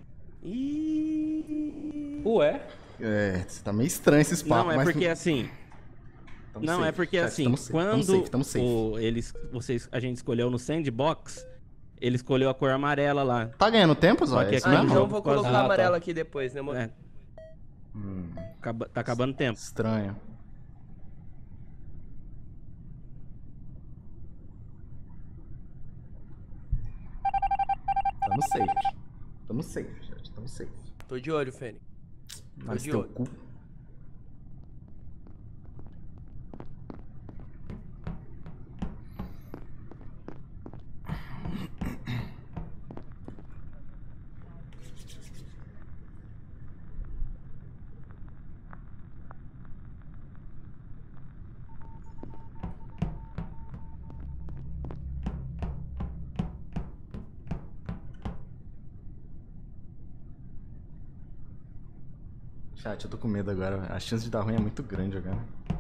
Ué? É, você tá meio estranho esses papos. Não, é mas... porque assim... Tamo Não, safe, é porque chat, assim, tamo safe, quando tamo safe. a gente escolheu no Sandbox, ele escolheu a cor amarela lá. Tá ganhando tempo, Zóia? Só que É isso aqui Ah, no mesmo? então eu jogo vou por causa- colocar Ah, tá. amarelo aqui depois, né, amor? É, tá acabando o tempo. Estranho. Tamo safe, chat. Tamo safe. Tô de olho, Fênix. Mas de teu olho. cu. Chat, eu tô com medo agora. A chance de dar ruim é muito grande agora.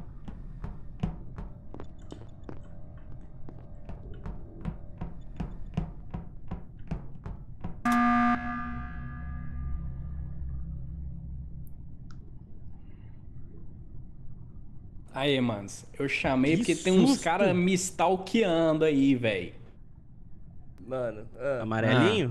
Aí, manos, eu chamei Que porque tem uns susto. caras me stalkeando aí, velho. Mano, Amarelinho?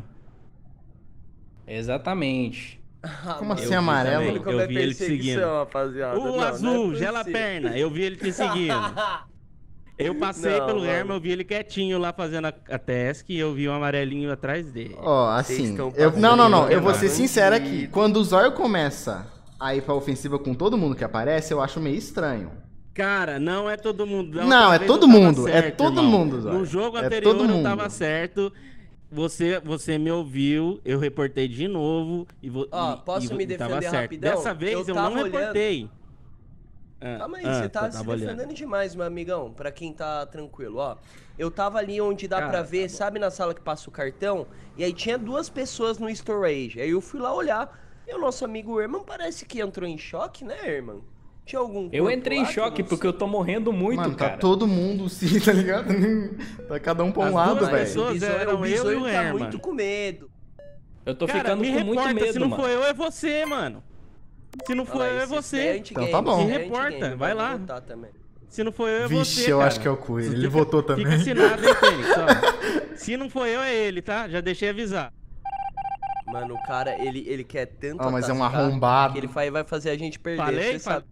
Exatamente. Como assim vi amarelo? também. Eu vi ele te seguindo. rapaziada. O azul, Gela Perna, eu vi ele te seguindo. Eu passei Não, pelo mano. Herman, eu vi ele quietinho lá fazendo a task e eu vi o amarelinho atrás dele. Ó, Vocês assim, estão não, eu vou passando ser de sincero bandido. aqui. Quando o Zóio começa a ir pra ofensiva com todo mundo que aparece, eu acho meio estranho. Cara, não é todo mundo. Da Não, outra é vez todo eu tava mundo, é certo, todo irmão. mundo, Zóio. No jogo É anterior todo eu mundo. tava certo. Você me ouviu, eu reportei de novo e Ó, posso me tava defender certo. rapidão? Dessa vez eu tava não reportei. Calma aí, você tá se tava olhando. defendendo demais, meu amigão, pra quem tá tranquilo, ó. Eu tava ali onde dá Cara, pra ver, tá bom. sabe na sala que passa o cartão? E aí tinha duas pessoas no storage. Aí eu fui lá olhar. E o nosso amigo Herman parece que entrou em choque, né, Herman? Tinha algum Eu corpo entrei lá em que choque não porque sei? eu tô morrendo muito, Mano, cara. tá todo mundo sim, tá ligado? Tá cada um pra um As lado, duas velho. pessoas- O Bisonho- eram o eu e Bisonho o tá Herman. muito com medo. Eu tô Cara, ficando me com muito reporta, medo, se não mano. for eu, é você, mano. Se não for Olha eu, lá, é esse você. é anti-game, Então tá bom. esse Me é reporta, anti-game, vai lá. voltar também. Se não for eu, é Vixe, você, eu cara. acho que é o Coelho. Ele votou também. Fica assinado, hein, Fênix, ó. Se não for eu, é ele, tá? Já deixei avisar. Mano, o cara, ele quer tanto Ah, mas é um atascar arrombado. que ele vai fazer a gente perder, Falei, você sabe.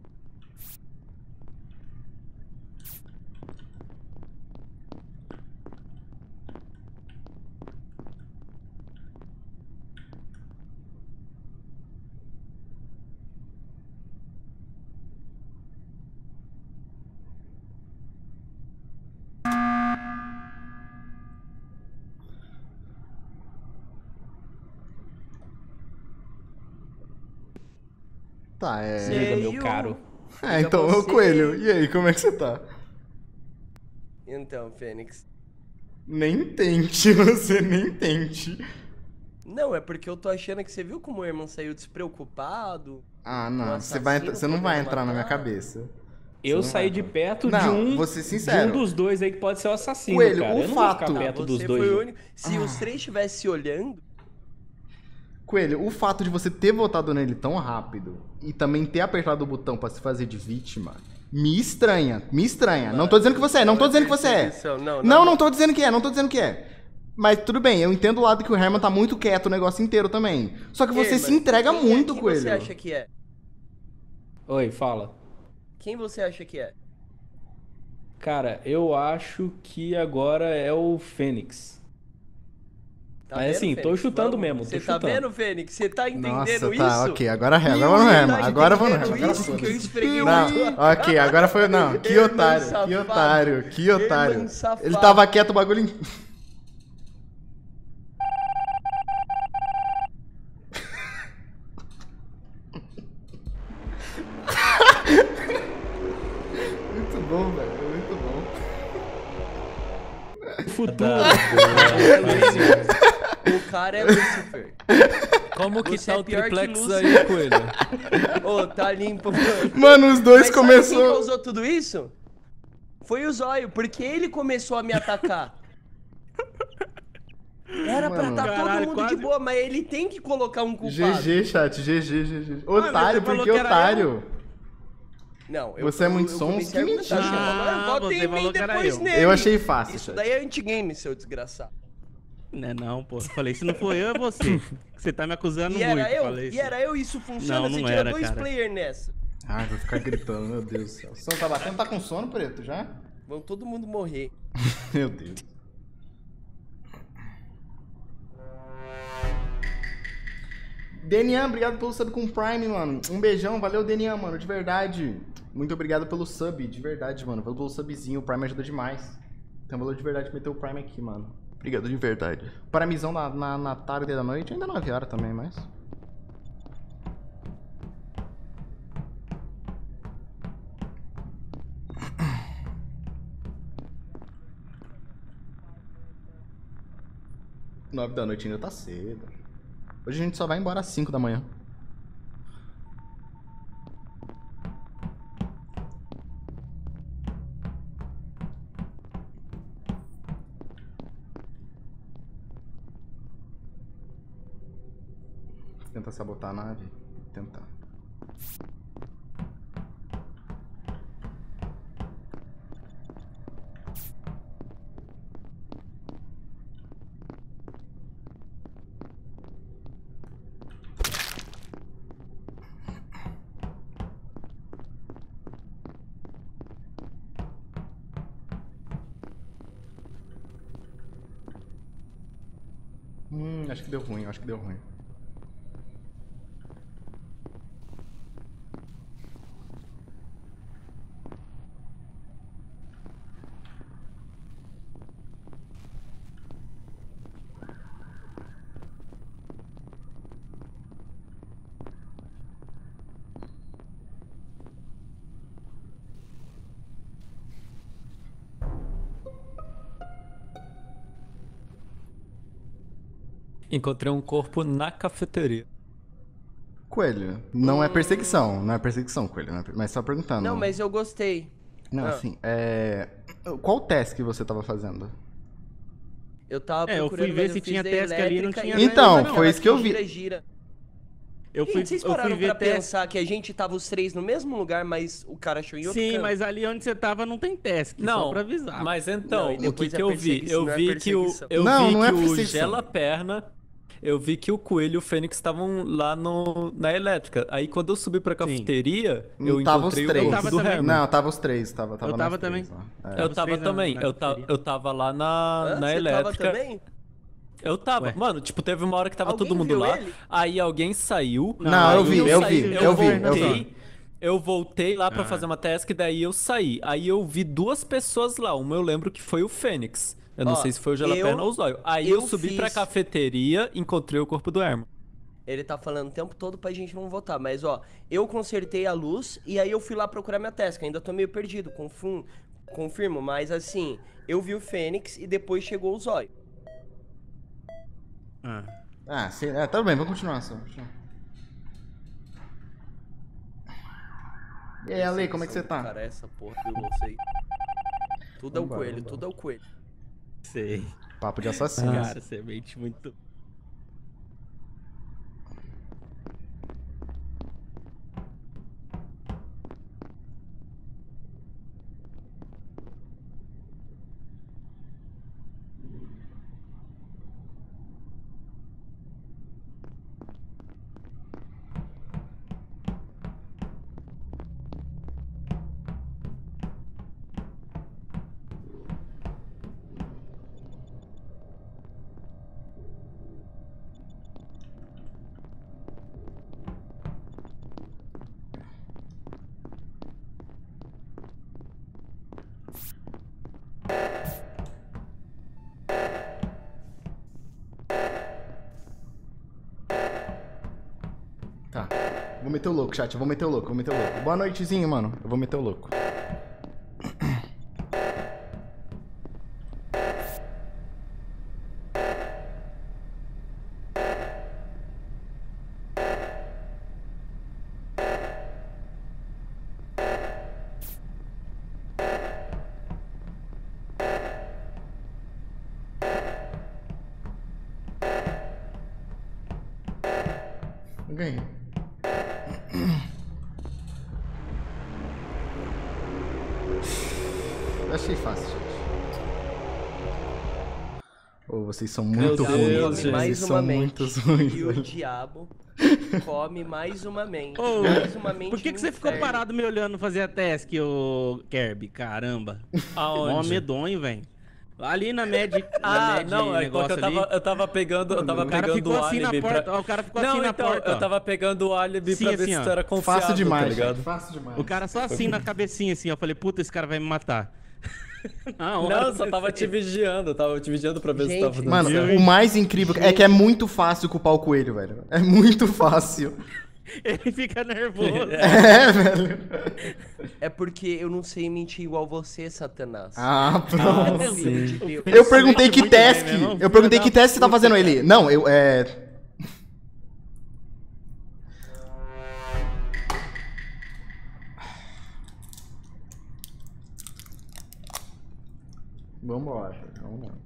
Tá, é. Liga, meu Sei, caro. É, então, ô você. Coelho, e aí, como é que você tá? Então, Fênix. Nem tente, você nem tente. Não, é porque eu tô achando que você viu como o irmão saiu despreocupado. Ah, Um não, assassino você não vai podendo entrar na minha matar. cabeça. Eu não saí vai, de não. perto Não, vou ser de sincero. um dos dois aí que pode ser o assassino, Coelho, cara. o Eu não vou fato- ficar perto dos Você dois. foi o não. único. Se os três estivessem se olhando, Coelho, o fato de você ter votado nele tão rápido e também ter apertado o botão pra se fazer de vítima, me estranha, me estranha. Não tô dizendo que você é, não tô dizendo que você é. perseguição. Não tô dizendo que é, não tô dizendo que é. Mas tudo bem, eu entendo o lado que o Herman tá muito quieto o negócio inteiro também. Só que você Ei, se mano, entrega quem muito, quem Coelho. você acha que é? Oi, fala. Quem você acha que é? Cara, eu acho que agora é o Fênix. Tá Mas vendo, assim, tô Fênix? chutando Vamos. mesmo, tô Você tá chutando. vendo, Fênix? Você tá entendendo Nossa, isso? tá, ok. Agora vamos no Você Herman. tá Agora vamos no entendendo Herman. Agora isso que eu foda-se. esfreguei na tua Não, ok, agora foi. Não, que Herman otário, que safado. otário, que otário. Herman safado. Ele tava quieto o bagulho. Muito bom, velho. Muito bom. Futuro. O cara é Lucifer. Como que Você tá é o pior que triplex Lúcifer. aí, Coelho? Ô, tá limpo, mano. Mano, os dois Mas sabe quem começou. causou tudo isso? Foi o Zóio, porque ele começou a me atacar. Era pra Mano. estar Caralho, todo mundo de quase- boa, mas ele tem que colocar um culpado. GG, chat, GG. Mano, Otário, você falou porque que era otário. Não, Você é muito sonso, comecei a que argumentar, mentira. você falou, Ah, eu voto você em falou mim que era depois eu. nele. Eu achei fácil, Isso chat. daí é anti-game, seu desgraçado. Não, pô. Falei, se não for eu, é você. Você tá me acusando E muito. era eu, Falei e isso. era eu, isso funciona, Não, você não tira era, dois cara. players nessa. Ai, vou ficar gritando, meu Deus do céu. O som tá batendo, tá com sono, Preto, já? Vão todo mundo morrer. Meu Deus. Denian, obrigado pelo sub com o Prime, mano. Um beijão, valeu, Denian, mano, de verdade. Muito obrigado pelo sub, de verdade, mano. Valeu pelo subzinho, o Prime ajuda demais. Tem valor de verdade meter o Prime aqui, mano. Obrigado de verdade. Primezão na tarde da noite, ainda 9 horas também, mas... Nove da noite ainda tá cedo. Hoje a gente só vai embora às 5 da manhã. Tentar sabotar a nave. Tentar. Acho que deu ruim, acho que deu ruim. Encontrei um corpo na cafeteria. Coelho, não é perseguição, não é perseguição, Coelho, não é mas só perguntando. Não, mas eu gostei. Não, Ah. assim, qual task que você tava fazendo? Eu tava É, eu procurando, fui ver mas se fiz tinha da task ali, não elétrica tinha e Então, não, foi isso que eu vi. gira. Gente, vocês eu fui pararam ver pra teste. pensar que a gente tava os três no mesmo lugar, mas o cara achou em outro Sim, canto? mas ali onde você tava não tem task, só Não, pra avisar. mas então, Não, e o que depois que é eu vi? perseguição, Eu não é vi que o, perseguição. eu Não, vi não é que o perseguição. Gela Perna, eu vi que o Coelho e o Fênix estavam lá na elétrica. Aí quando eu subi pra cafeteria, eu Tava os encontrei o três. corpo tava do também. Herman. Não, tava os três. Tava Eu nós tava três também. lá. É. Eu Os tava três também, na eu cafeteria. tava lá Hã? na Você elétrica. tava também? Eu tava, Ué. mano, tipo, teve uma hora que tava Alguém todo mundo viu lá, ele? aí alguém saiu. Não, aí eu vi, eu vi, eu vi. Eu voltei lá pra Ah. fazer uma task, daí eu saí. Aí eu vi duas pessoas lá, uma eu lembro que foi o Fênix. Eu não Ó, sei se foi o Jalapeno ou o Zóio. Aí eu eu subi fiz- pra cafeteria, encontrei o corpo do Herman. Ele tá falando o tempo todo pra gente não votar, mas ó, eu consertei a luz e aí eu fui lá procurar minha task, ainda tô meio perdido, confirmo, mas assim, eu vi o Fênix e depois chegou o Zóio. Ah. Ah, sim. Tá bem, vamos continuar só. E aí, Ale, como é que você tá? Cara, essa porra do louço aí. Tudo é o Vambora, coelho, vambora. tudo é o coelho. Sei. Papo de assassino. Cara, você mente muito. Tá. Vou meter o louco, chat. Eu vou meter o louco, vou meter o louco. Boa noitezinho, mano. Eu vou meter o louco. Eu ganhei. Eu achei fácil, gente. Ô, vocês são muito Deus, ruins. come Vocês mais são uma mente. muito ruins. E o velho. diabo come mais uma mente. Ô, mais uma mente Por que no você ficou inferno. parado me olhando fazer a task, ô Kirby? Caramba. Mó Aonde? medonho, velho. Ali na Magic. Ah, na não, é porque negócio ali. eu tava pegando O cara o ficou assim na álibi porta. pra... Ó, o cara ficou Não, assim na então, porta. eu ó. tava pegando o álibi Sim, pra ver assim, se ó. tu era confiável, Fácil demais, tá chat. ligado? Fácil demais. O cara só assim na cabecinha, assim. Eu falei, puta, esse cara vai me matar. Na hora Não, eu só tava te vigiando, eu tava te vigiando pra ver se Gente, tava dando Mano, certo. o mais incrível é que é muito fácil culpar o coelho, velho. É muito fácil. Ele fica nervoso. É, velho. É porque eu não sei mentir igual você, Satanás. Ah, pronto. Meu filho de Deus. Eu perguntei que muito bem, task. meu irmão. Eu perguntei Filho que da task você tá fazendo ele. Não, eu. Vambora, vamos lá.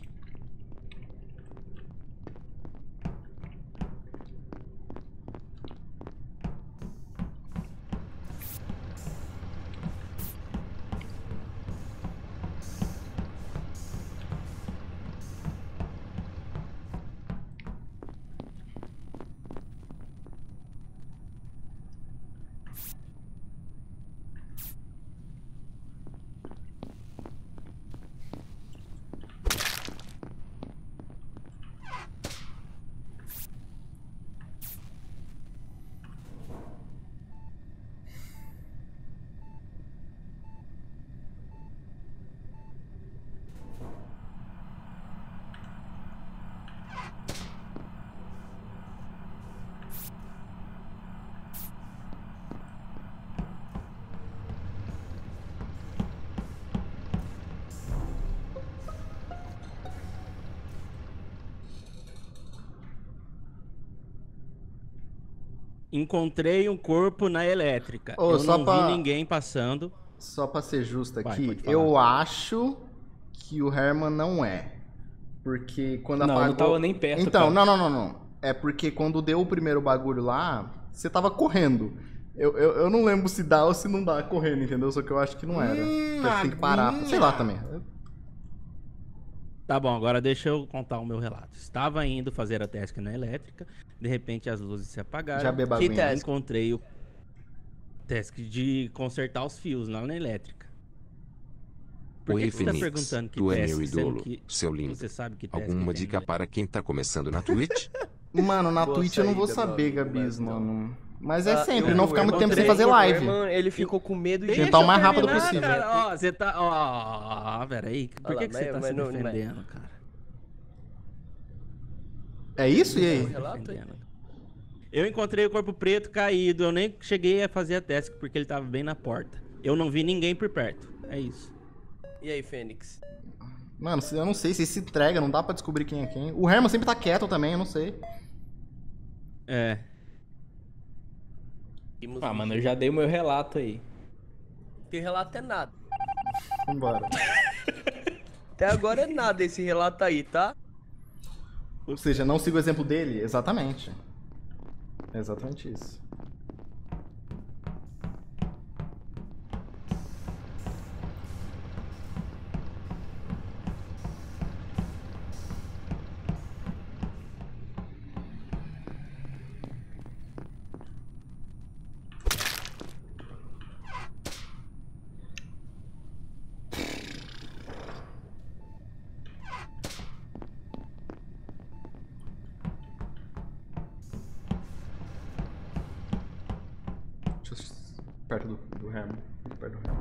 Encontrei um corpo na elétrica. Ô, eu só não pra- vi ninguém passando. Só pra ser justo Vai, aqui, pode falar. eu acho que o Herman não é. Porque quando Não, apagou. não tava nem perto, Então, cara. não. é porque quando deu o primeiro bagulho lá, você tava correndo. Eu não lembro se dá ou se não dá correndo, entendeu? Só que eu acho que não era. Você tem que parar. Sei lá também. Tá bom, agora deixa eu contar o meu relato. Estava indo fazer a task na elétrica, de repente as luzes se apagaram. Já beba Que aguinha. task? Encontrei o task de consertar os fios lá na elétrica. Por Oi, que você tá Fênix, perguntando que tu é task, meu sendo ídolo, que seu lindo. você sabe que task Alguma tem, dica né? para quem tá começando na Twitch? Mano, na Boa Twitch eu não vou saída, saber, meu amigo, Gabis, mas não. mano. Mas é Ah, sempre, eu- não ficar eu muito tempo sem encontrei fazer o live. Herman, ele ficou com medo de... Tentar o mais Deixa eu rápido terminar, possível. Cara. Ó, você tá... Ó, peraí. Por Olha lá, que você tá mas se não- defendendo, cara? É isso? E aí? Relato aí. Eu encontrei o corpo preto caído. Eu nem cheguei a fazer a task porque ele tava bem na porta. Eu não vi ninguém por perto. É isso. E aí, Fênix? Mano, eu não sei se se entrega, não dá pra descobrir quem é quem. O Herman sempre tá quieto também, eu não sei. É. Ah, mano, eu já dei o meu relato aí. Que relato é nada. Vambora. Até agora é nada esse relato aí, tá? Ou seja, não siga o exemplo dele? Exatamente. É exatamente isso. Deixa eu... Perto do Herman. Muito perto do Herman.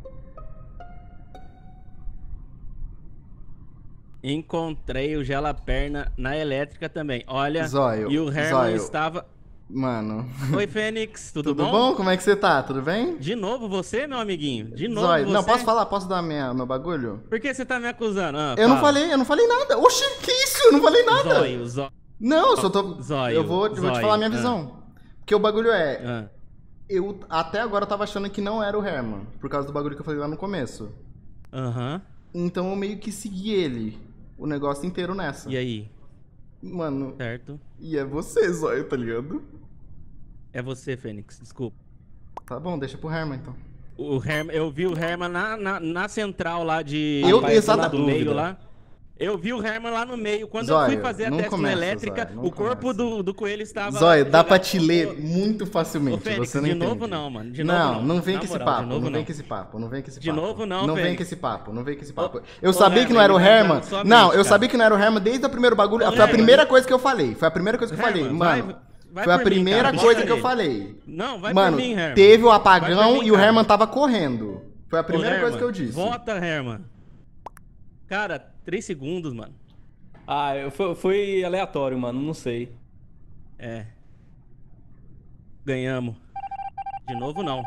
Encontrei o Gela-Perna na elétrica também. Olha, Zóio, e o Herman Zóio. estava... Mano. Oi, Fênix, tudo, Tudo bom? Como é que você tá? Tudo bem? De novo você, meu amiguinho? De novo Zóio. você? Não, posso falar? Posso dar meu bagulho? Por que você tá me acusando? Ah, Eu não fala. falei nada. Oxi, que isso? Eu não falei nada. Zóio. Não, eu só tô... Zóio, eu vou te Zóio. falar a minha visão. Porque o bagulho é... Ah, Eu até agora tava achando que não era o Herman. Por causa do bagulho que eu falei lá no começo. Aham. Então eu meio que segui ele. O negócio inteiro nessa. E aí? Mano, Certo? e é você, Zóio, tá ligado? É você, Fênix, desculpa. Tá bom, deixa pro Herman então. O Herman, eu vi o Herman na central lá de... Eu- Rapaz, exata- lá do meio dúvida. lá. Eu vi o Herman lá no meio. Quando eu Zóio, fui fazer a não teste na começa, elétrica, Zóio, não o corpo começa. do coelho estava... Zóio, dá pra jogado. te ler muito facilmente. Ô, Fênix, você não de entende. novo não, mano. De novo Não, não vem Na com esse moral, papo. de novo Não vem não. com esse papo. Não vem com esse De papo. novo não, Não vem Fênix. com esse papo. Não vem com esse Ô, papo. Eu ô, sabia que não Herman, era o ele tá Herman. usando sua Não, mente, eu cara. sabia que não era o Herman desde o primeiro bagulho. Ô, Foi a Herman. primeira coisa que eu falei. Foi a primeira coisa que eu falei. Herman, Mano, vai foi a por mim, primeira cara, coisa bota que eu ele. falei. Não, vai Mano, por mim, Herman. teve o Vai apagão por mim, e o cara. Herman tava correndo. Foi a Ô, primeira coisa que eu Herman, disse. Vota, Herman. Cara, 3 segundos, mano. Ah, foi aleatório, mano, não sei. É. Ganhamos. De novo, não.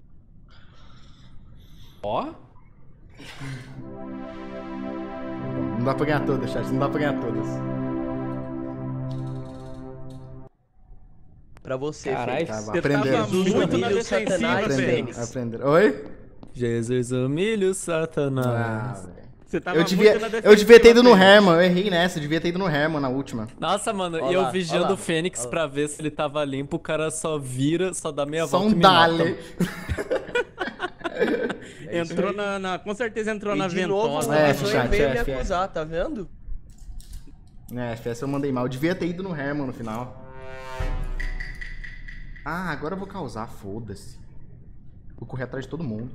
Ó, Não dá pra ganhar todas, chat. Não dá pra ganhar todas. Pra você, Caralho, Fênix. Você Aprenderam. tava muito na Humilha o defensiva, Satanás, Fênix. Fênix. Aprenderam. Oi? Jesus humilha o Ah, Satanás. velho. Você tava Eu devia, muito na eu defensiva, devia ter ido no Fênix. Herman, eu errei nessa, eu devia ter ido no Herman na última. Nossa, mano, Ó e eu lá, ó vigiando lá, o Fênix ó lá. pra ver se ele tava limpo, o cara só vira, só dá meia Só volta um e me mata. dale. Entrou com certeza entrou na E de novo, ventosa. É, começou chat, e veio me F. acusar, tá vendo? É, FS eu mandei mal. Eu devia ter ido no Herman no final. Ah, agora eu vou causar, foda-se. Vou correr atrás de todo mundo.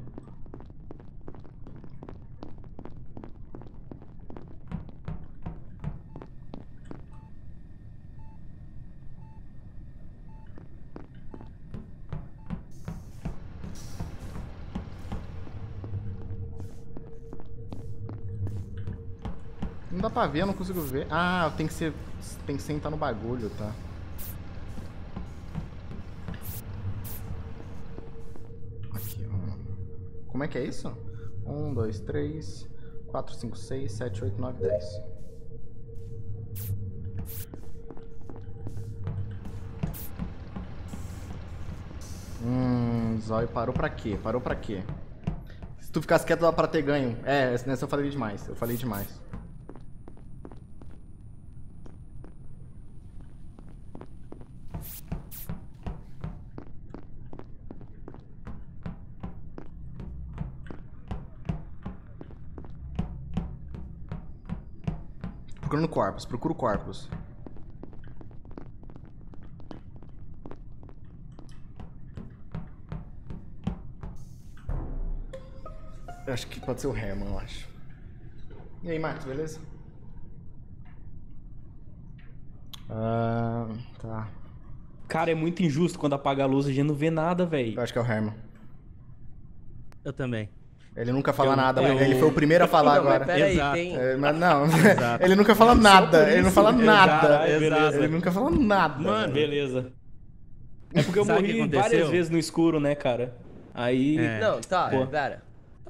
Não dá pra ver, eu não consigo ver. Ah, tem que sentar no bagulho, tá? Aqui, ó. Como é que é isso? 1, 2, 3, 4, 5, 6, 7, 8, 9, 10. Zóio parou pra quê? Parou pra quê? Se tu ficasse quieto dá pra ter ganho. É, nessa eu falei demais. Eu falei demais. procurando corpos, procuro corpos. Eu acho que pode ser o Herman, eu acho. E aí, Marcos, beleza? Tá. Cara, é muito injusto quando apaga a luz e a gente não vê nada, velho. Eu acho que é o Herman. Eu também. Ele nunca fala nada, mas ele foi o primeiro a falar Não, mas agora. peraí, Exato. tem... Mas não, Exato. ele nunca fala nada. Ele não fala nada. Caralho, beleza. Ele nunca fala nada. Mano, Beleza. É porque eu Sabe o que morri aconteceu? várias vezes no escuro, né, cara? Aí... É. Não, tá, Pô. pera.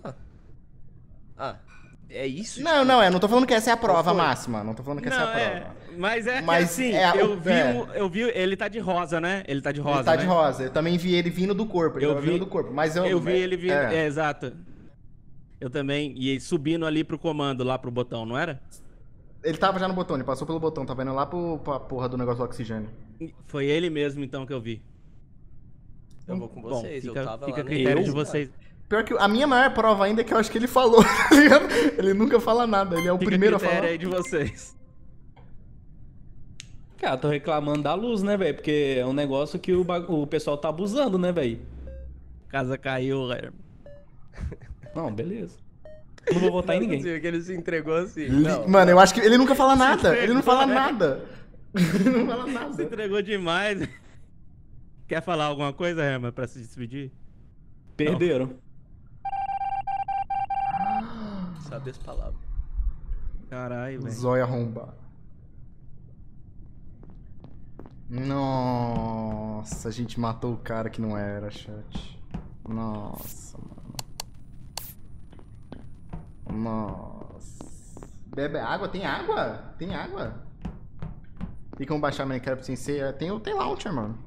É isso? Não, não tô falando que essa é a prova Qual foi? máxima. Não tô falando que essa é a prova. Mas é que Mas assim, é, eu vi, ele tá de rosa, né? Ele tá de rosa, Ele tá né? de rosa. Eu também vi ele vindo do corpo. Ele Eu tava vi- vindo do corpo. Mas Eu vi ele vindo, É. exato. Eu também, e subindo ali pro comando, lá pro botão, não era? Ele tava já no botão, ele passou pelo botão. Tava indo lá pra porra do negócio do oxigênio. Foi ele mesmo, então, que eu vi. Eu vou com Bom, vocês, fica, eu tava fica lá a no... critério de Eu? vocês. Pior que a minha maior prova ainda é que eu acho que ele falou, tá ligado? Ele nunca fala nada, ele é o Fica primeiro a a falar. critério aí de vocês. Cara, tô reclamando da luz, né, velho? Porque é um negócio que o pessoal tá abusando, né, velho? Casa caiu, Herman. Não, beleza. Não vou votar em ninguém. Que ele se entregou assim. Mano, eu acho que ele nunca fala nada. Ele não fala nada. Ele não fala Se nada. entregou demais. Quer falar alguma coisa, Herman, pra se despedir? Perderam. Sabe as palavras. Caralho, velho. Zóia arrombado. Nossa, a gente matou o cara que não era, chat. Nossa, mano. Nossa. Bebe água? Tem água? Tem água? Tem como baixar Minecraft sem ser? Tem launcher, mano.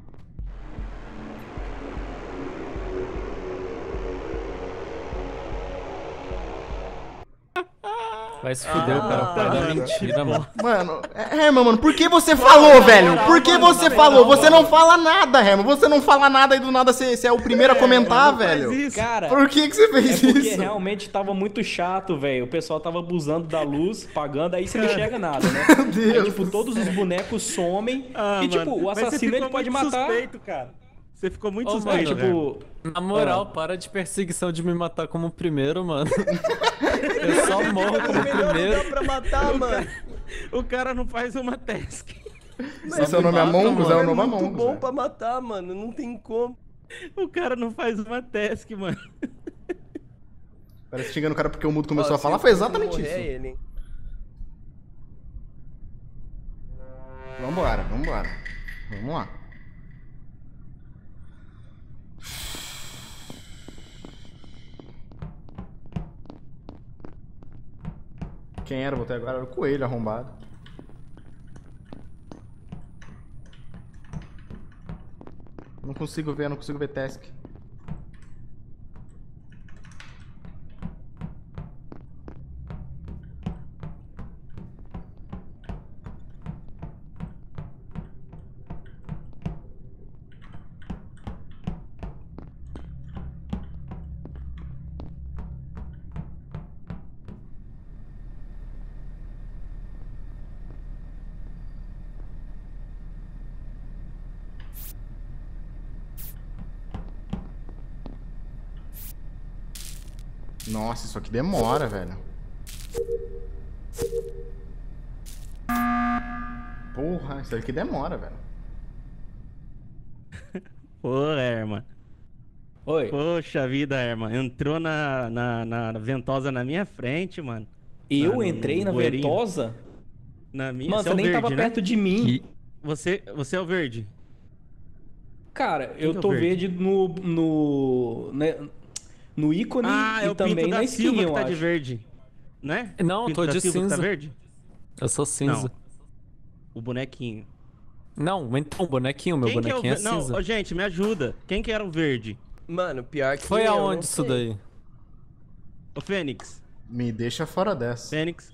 Vai se fuder, o cara fala mano. mentira, mano. Mano, Herman, mano, por que você falou, velho? Por que você falou? Você não fala nada, Herman. Você não fala nada e do nada você é o primeiro a comentar, velho. Isso. Cara, Por que você é fez porque isso? realmente tava muito chato, velho. O pessoal tava abusando da luz, pagando, aí você não enxerga nada, né? Meu Deus Aí, tipo, do todos os bonecos somem Ah, e, tipo, mano, o mas você assassino ele ficou pode muito matar. suspeito, cara. Você ficou muito Ô, suspeito, mano, Herman. Tipo, Na moral, para de perseguição de me matar como primeiro, mano. Eu só morro como Melhor primeiro. lugar pra matar, mano. O cara não faz uma task. Esse é o nome Among Us, é o Mano, nome é muito Among Us. bom velho. pra matar, mano. Não tem como. O cara não faz uma task, mano. Parece xingando o cara porque o mudo começou Ó, a falar. se Foi eu exatamente morrer, isso. é ele, hein? Vambora, vambora. Vamos lá. Quem era? Botei agora era o coelho arrombado. Não consigo ver task. Nossa, isso aqui demora, velho. Porra, isso aqui demora, velho. Pô, Herman. oi. Poxa vida, Herman. Entrou na ventosa na minha frente, mano. Eu no entrei na bueirinho. ventosa? Na minha. Mano, Você você é o nem verde, tava né? perto de mim. Você é o verde. Cara, que eu é o tô verde? verde no ícone Ah, é e o também Pinto na da skin, Silva que eu tá acho. de verde. Né? Não, Pinto tô da de Silva que cinza. Tá verde? Eu sou cinza. Não. O bonequinho. Não, então, bonequinho, meu Quem que é o bonequinho é verde? Não, cinza. ô, gente, me ajuda. Quem que era o verde? Mano, pior que Foi eu aonde não isso sei. daí? O Fênix. Me deixa fora dessa. Fênix.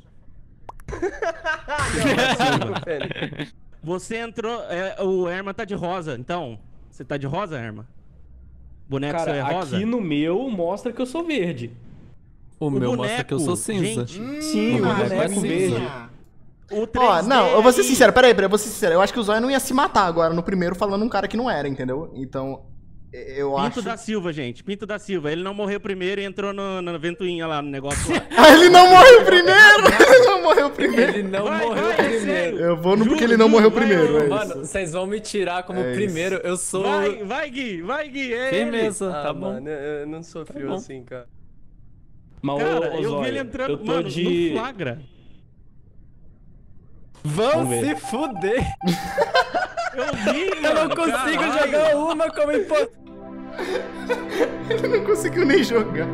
Não, velho. Você entrou. O Herman tá de rosa, então. Você tá de rosa, Herman? Boneco seu é Cara, rosa? aqui no meu mostra que eu sou verde. O meu mostra que eu sou boneco, cinza. gente, Sim, o boneco boneco é cinza. verde. O 3D Ó, não, eu vou ser aí- sincero, peraí, eu vou ser sincero. Eu acho que o Zóia não ia se matar agora no primeiro falando um cara que não era, entendeu? Então, eu Pinto acho... da Silva, gente. Pinto da Silva. Ele não morreu primeiro e entrou na ventoinha lá, no negócio lá. Ah, ele não morreu primeiro! Ele não morreu primeiro! Ele não Vai, morreu vai, é primeiro. sério. Eu vou no porque Juro, ele não juro, morreu vai, primeiro, é Mano, isso. vocês vão me tirar como É isso. primeiro. Eu sou. Vai, Gui. É Firmeza, Ah, tá bom. mano, eu não sou frio bom. assim, cara. Mas, Cara, ô, eu vi Zóia, ele entrando, eu tô mano, de... no flagra. Vão Vamos ver. se fuder. Eu vi, Eu não mano, consigo caralho. jogar uma como impostor. Ele não conseguiu nem jogar.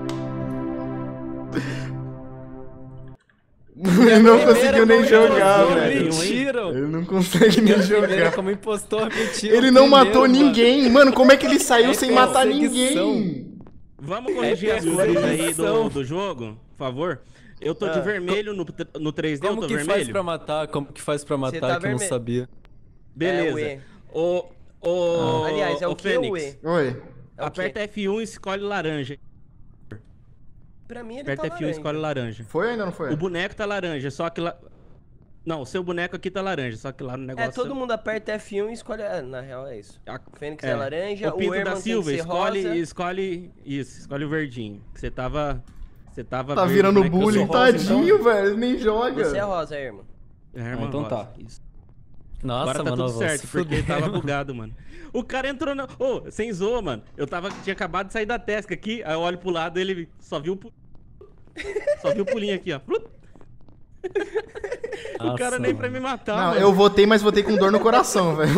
Ele não conseguiu nem jogar, velho. Me tiram. Ele não consegue nem Primeiro jogar. como impostor, me tiram. Ele não primeiro, matou mano. ninguém. Mano, como é que ele saiu É sem matar perseguição. ninguém? Vamos corrigir as cores aí do jogo, por favor? Eu tô de Ah, vermelho no 3D, eu Como tô que faz vermelho? pra matar? Como que faz pra matar tá que eu não vermelho. sabia? Beleza. É Aliás, Aliás, é o que ou Fênix, E? Oi. É o quê? aperta F1 e escolhe laranja. Pra mim ele Aperta tá F1 e escolhe laranja. Foi ou ainda não foi? O boneco tá laranja, só que lá... Não, o seu boneco aqui tá laranja, só que lá no negócio... É, todo mundo aperta F1 e escolhe... na real é isso. A- O Fênix é laranja, o o Pinto Herman da tem que Silva, ser rosa. escolhe o verdinho. Que você tava Tá verde, virando né, que eu bullying, sou rosa, tadinho, velho. Ele nem joga. Você é rosa, Herman. então... Herman então rosa, tá. isso. Nossa, Agora tá mano, tudo eu vou certo, se porque fuder, tava mano. bugado, mano. O cara entrou na... Ô, sem zoa, mano. Tinha acabado de sair da Tesca aqui, aí eu olho pro lado, ele só viu o pulinho aqui, ó. O cara Nossa, nem mano. pra me matar, Não, mano. eu votei, mas votei com dor no coração, velho.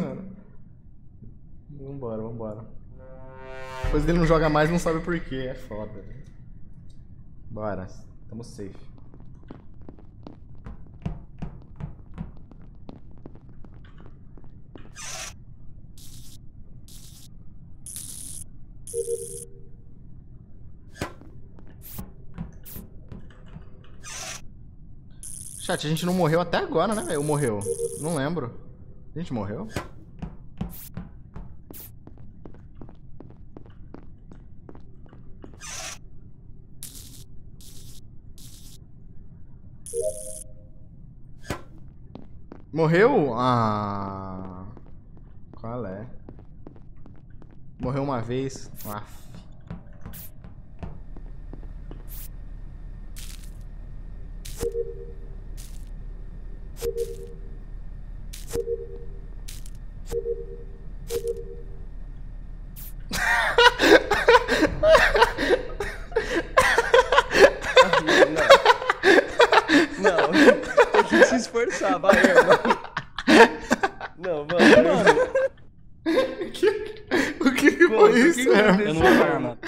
Vambora. Depois ele não joga mais, não sabe por quê. É foda, velho. Bora. Tamo safe. Chat, a gente não morreu até agora, né, velho? Ou morreu? Não lembro. A gente morreu? Morreu? Ah. Qual é? Morreu uma vez. Aff. Não, tem que se esforçar, vai, Herman. Não, mano. O que foi isso, Herman? Eu não vou falar nada.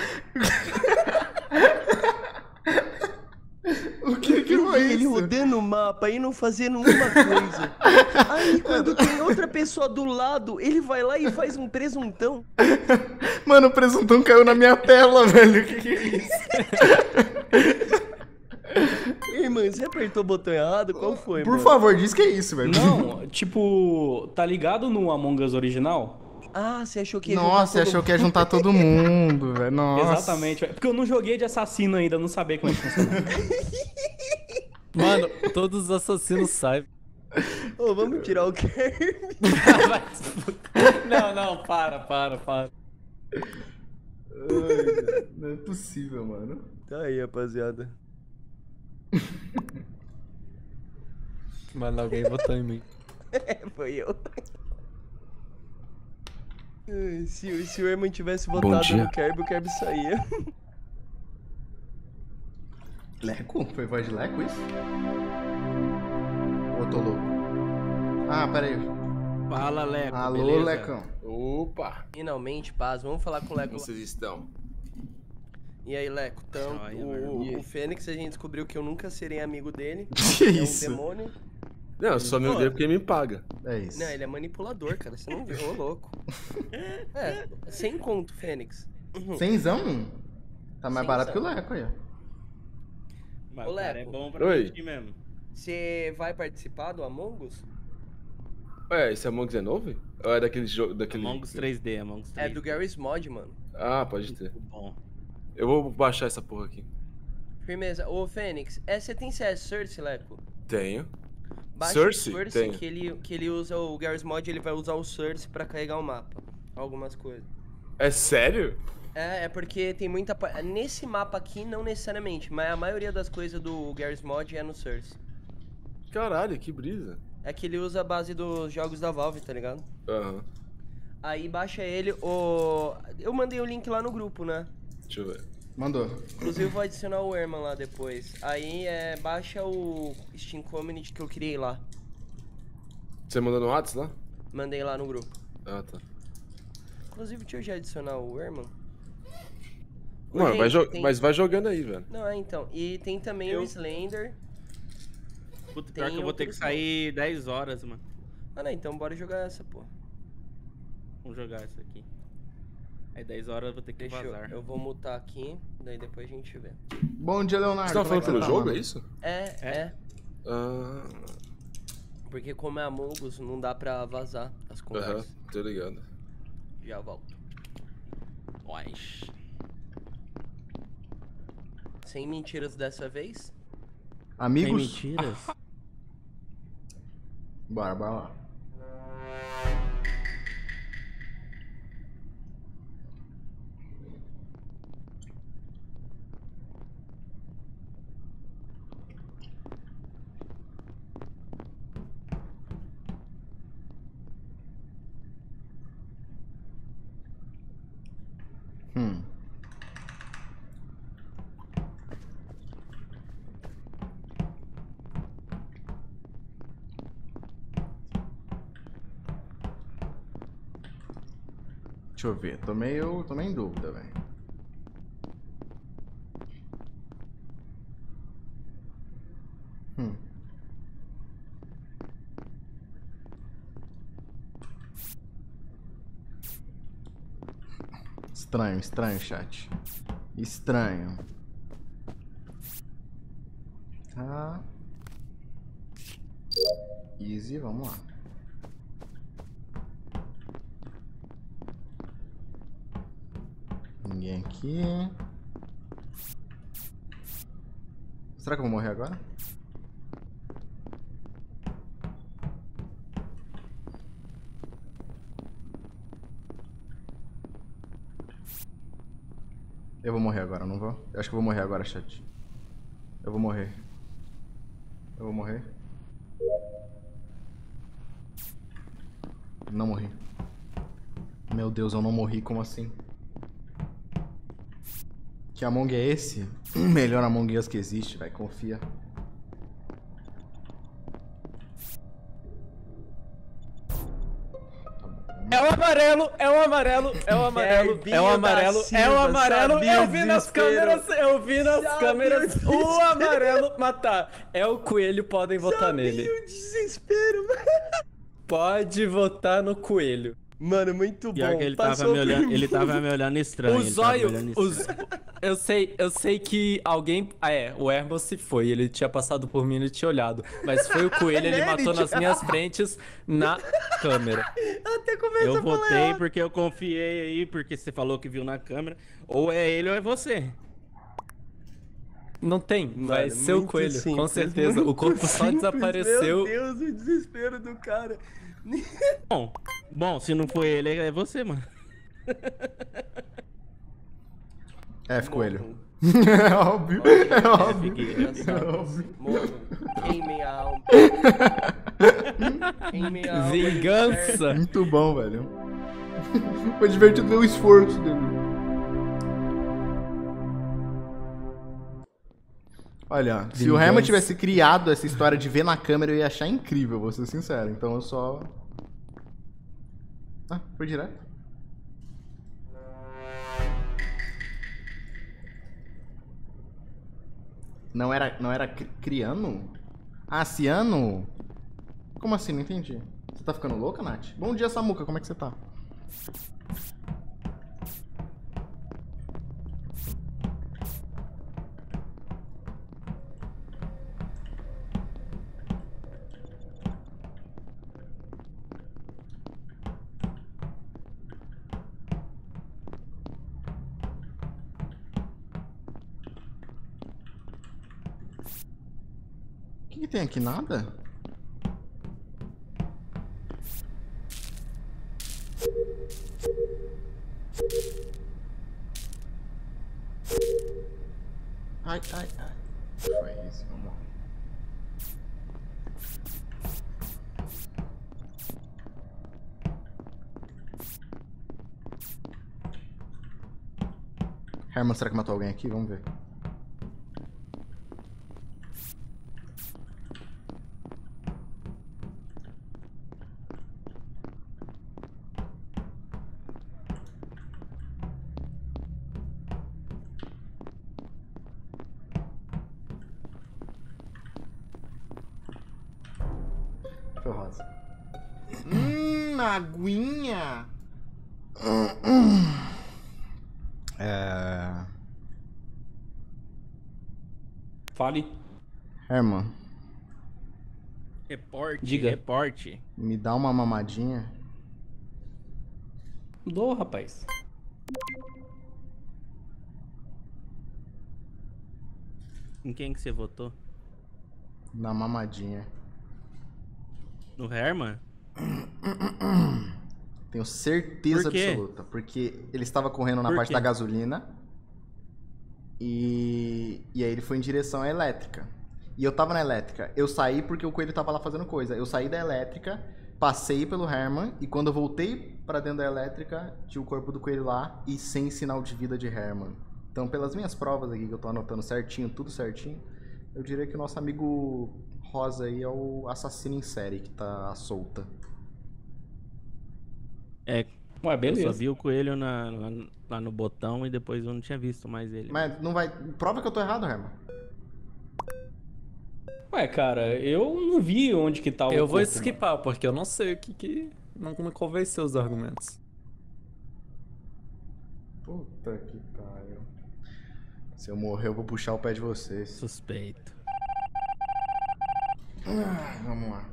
O que foi Ele isso? rodando o mapa e não fazendo uma coisa. Aí quando tem outra pessoa do lado, ele vai lá e faz um presuntão. Mano, o presuntão caiu na minha tela, velho. O que é isso? Irmã, você apertou o botão errado? Qual foi, Por mano? favor, diz que é isso, velho. Não, tipo, tá ligado no Among Us original? Ah, você achou que ia Nossa, você juntar todo achou que ia juntar todo mundo, velho. Nossa. Exatamente. Porque eu não joguei de assassino ainda, eu não sabia como é que funciona. Mano, todos os assassinos saem. Ô, vamos tirar o Kirby. Vai se fuder. Não, para. Ai, não é possível, mano. Tá aí, rapaziada. Mano, alguém votou em mim. Foi eu. Ai, se o Herman tivesse Bom votado dia. no Kirby, o Kirby saía. Leco? Foi voz de Leco isso? Ou eu tô louco? Ah, pera aí. Fala, Leco, Alô, beleza? Lecão. Opa, Finalmente, paz. Vamos falar com o Leco. como vocês estão? E aí, Leco? Então, Joia, meu irmão. o Fênix, a gente descobriu que eu nunca serei amigo dele. Que É um isso? demônio. Não, eu sou amigo dele porque ele me paga. É isso. Não, ele é manipulador, cara. Você não viu? Ô, louco. É, sem conto, Fênix. Cenzão? Tá mais barato que o Cenzão. Leco aí, ó. Mas Ô, o cara é Leco. bom pra Oi. mentir mesmo. Você vai participar do Among Us? Ué, esse Among Us é novo? Ou é daquele jogo, daquele... Among Us 3D, Among Us 3D. É do Garry's Mod, mano. Ah, pode ter. Muito bom. Eu vou baixar essa porra aqui. Firmeza. Ô, Fênix, você tem CS Search, Leco? Tenho. Baixa Source? o Source Tenho. que ele usa o Garry's Mod, ele vai usar o Source pra carregar o mapa. Algumas coisas. É sério? É porque tem muita... Nesse mapa aqui, não necessariamente, mas a maioria das coisas do Garry's Mod é no Source. Caralho, que brisa. É que ele usa a base dos jogos da Valve, tá ligado? Aham. Aí baixa ele, eu mandei o link lá no grupo, né? Deixa eu ver. Mandou. Inclusive eu vou adicionar o Herman lá depois. Aí baixa o Steam Community que eu criei lá. Você mandou no WhatsApp lá? Mandei lá no grupo. Ah, tá. Inclusive, deixa eu já adicionar o Herman. Mano, Gente, mas vai jogando aí, velho. Não, então. E tem também o Slender. Puta, pior Tem que eu vou ter que outros sair 10 horas, mano. Ah, não, então bora jogar essa, pô. Vamos jogar essa aqui. Aí 10 horas eu vou ter que Deixa vazar. eu vou mutar aqui, daí depois a gente vê. Bom dia, Leonardo. Você tava Como é falando que pelo tá, jogo, mano? é isso? É. Ah, Porque como é Among Us, não dá pra vazar as aham, conversas. tô ligado. Já volto. Nós. Sem mentiras dessa vez. Tem Amigos? mentiras? Bora lá. Hum. Deixa eu ver, tô meio em dúvida, velho. Hum. Estranho, chat. Estranho. Tá. Easy, vamos lá. Ninguém aqui. Será que eu vou morrer agora? Eu vou morrer agora, não vou? Eu acho que eu vou morrer agora, chat. Eu vou morrer. Eu vou morrer. Não morri. Meu Deus, eu não morri, como assim? Que Among é esse? Melhor Among Us que existe, vai, confia. É o amarelo, é o amarelo, é o amarelo, é o amarelo, é o amarelo. Eu vi nas câmeras, o amarelo matar. É o coelho, podem votar nele. o desespero, mano. Pode votar no coelho. Mano, muito Pior bom. que ele Passou tava me olhando estranho. O ele tava me zóio, olhando estranho. eu sei que alguém, o Herman se foi, ele tinha passado por mim e ele tinha olhado, mas foi o coelho, ele matou nas minhas frentes na câmera. Até começou Eu a falar votei errado. porque eu confiei aí, porque você falou que viu na câmera. Ou é ele ou é você. Não tem, vai Mano, ser o muito coelho, com simples, certeza. O muito corpo só simples. desapareceu. Meu Deus, o desespero do cara. Bom, se não foi ele, é você, mano. F, coelho. Morram. É óbvio, é óbvio. Desgraçados. Morram. Queimem a alma. Queimem a alma. Vingança. Muito bom, velho. Foi divertido ver o esforço dele. Olha, se o Herman tivesse criado essa história de ver na câmera, eu ia achar incrível, vou ser sincero. Então eu só... Ah, foi direto. Não era Criano? Ah, Ciano? Como assim? Não entendi. Você tá ficando louca, Nath? Bom dia, Samuca, como é que você tá? O que tem aqui? Nada? Ai, ai, ai. Foi isso, vamos lá. Herman, será que matou alguém aqui? Vamos ver. Foi rosa. Aguinha. Fale. Herman, Reporte, Diga. reporte. me dá uma mamadinha. Dou, rapaz. Em quem que você votou? Na mamadinha. No Herman? Tenho certeza Por quê? absoluta. Porque ele estava correndo na Por parte quê? da gasolina. E aí ele foi em direção à elétrica. E eu tava na elétrica. Eu saí porque o coelho tava lá fazendo coisa. Eu saí da elétrica, passei pelo Herman. E quando eu voltei pra dentro da elétrica, tinha o corpo do coelho lá e sem sinal de vida de Herman. Então, pelas minhas provas aqui, que eu tô anotando certinho, tudo certinho, eu diria que o nosso amigo Rosa aí é o assassino em série que tá solta. É, Ué, eu beleza. só vi o coelho lá no botão e depois eu não tinha visto mais ele. Mas não vai... Prova que eu tô errado, Herman. Ué, cara, eu não vi onde que tá o Eu vou corpo, skipar, porque eu não sei o que não me convenceu os argumentos. Puta que pariu. Se eu morrer, eu vou puxar o pé de vocês. Suspeito. Vamos lá.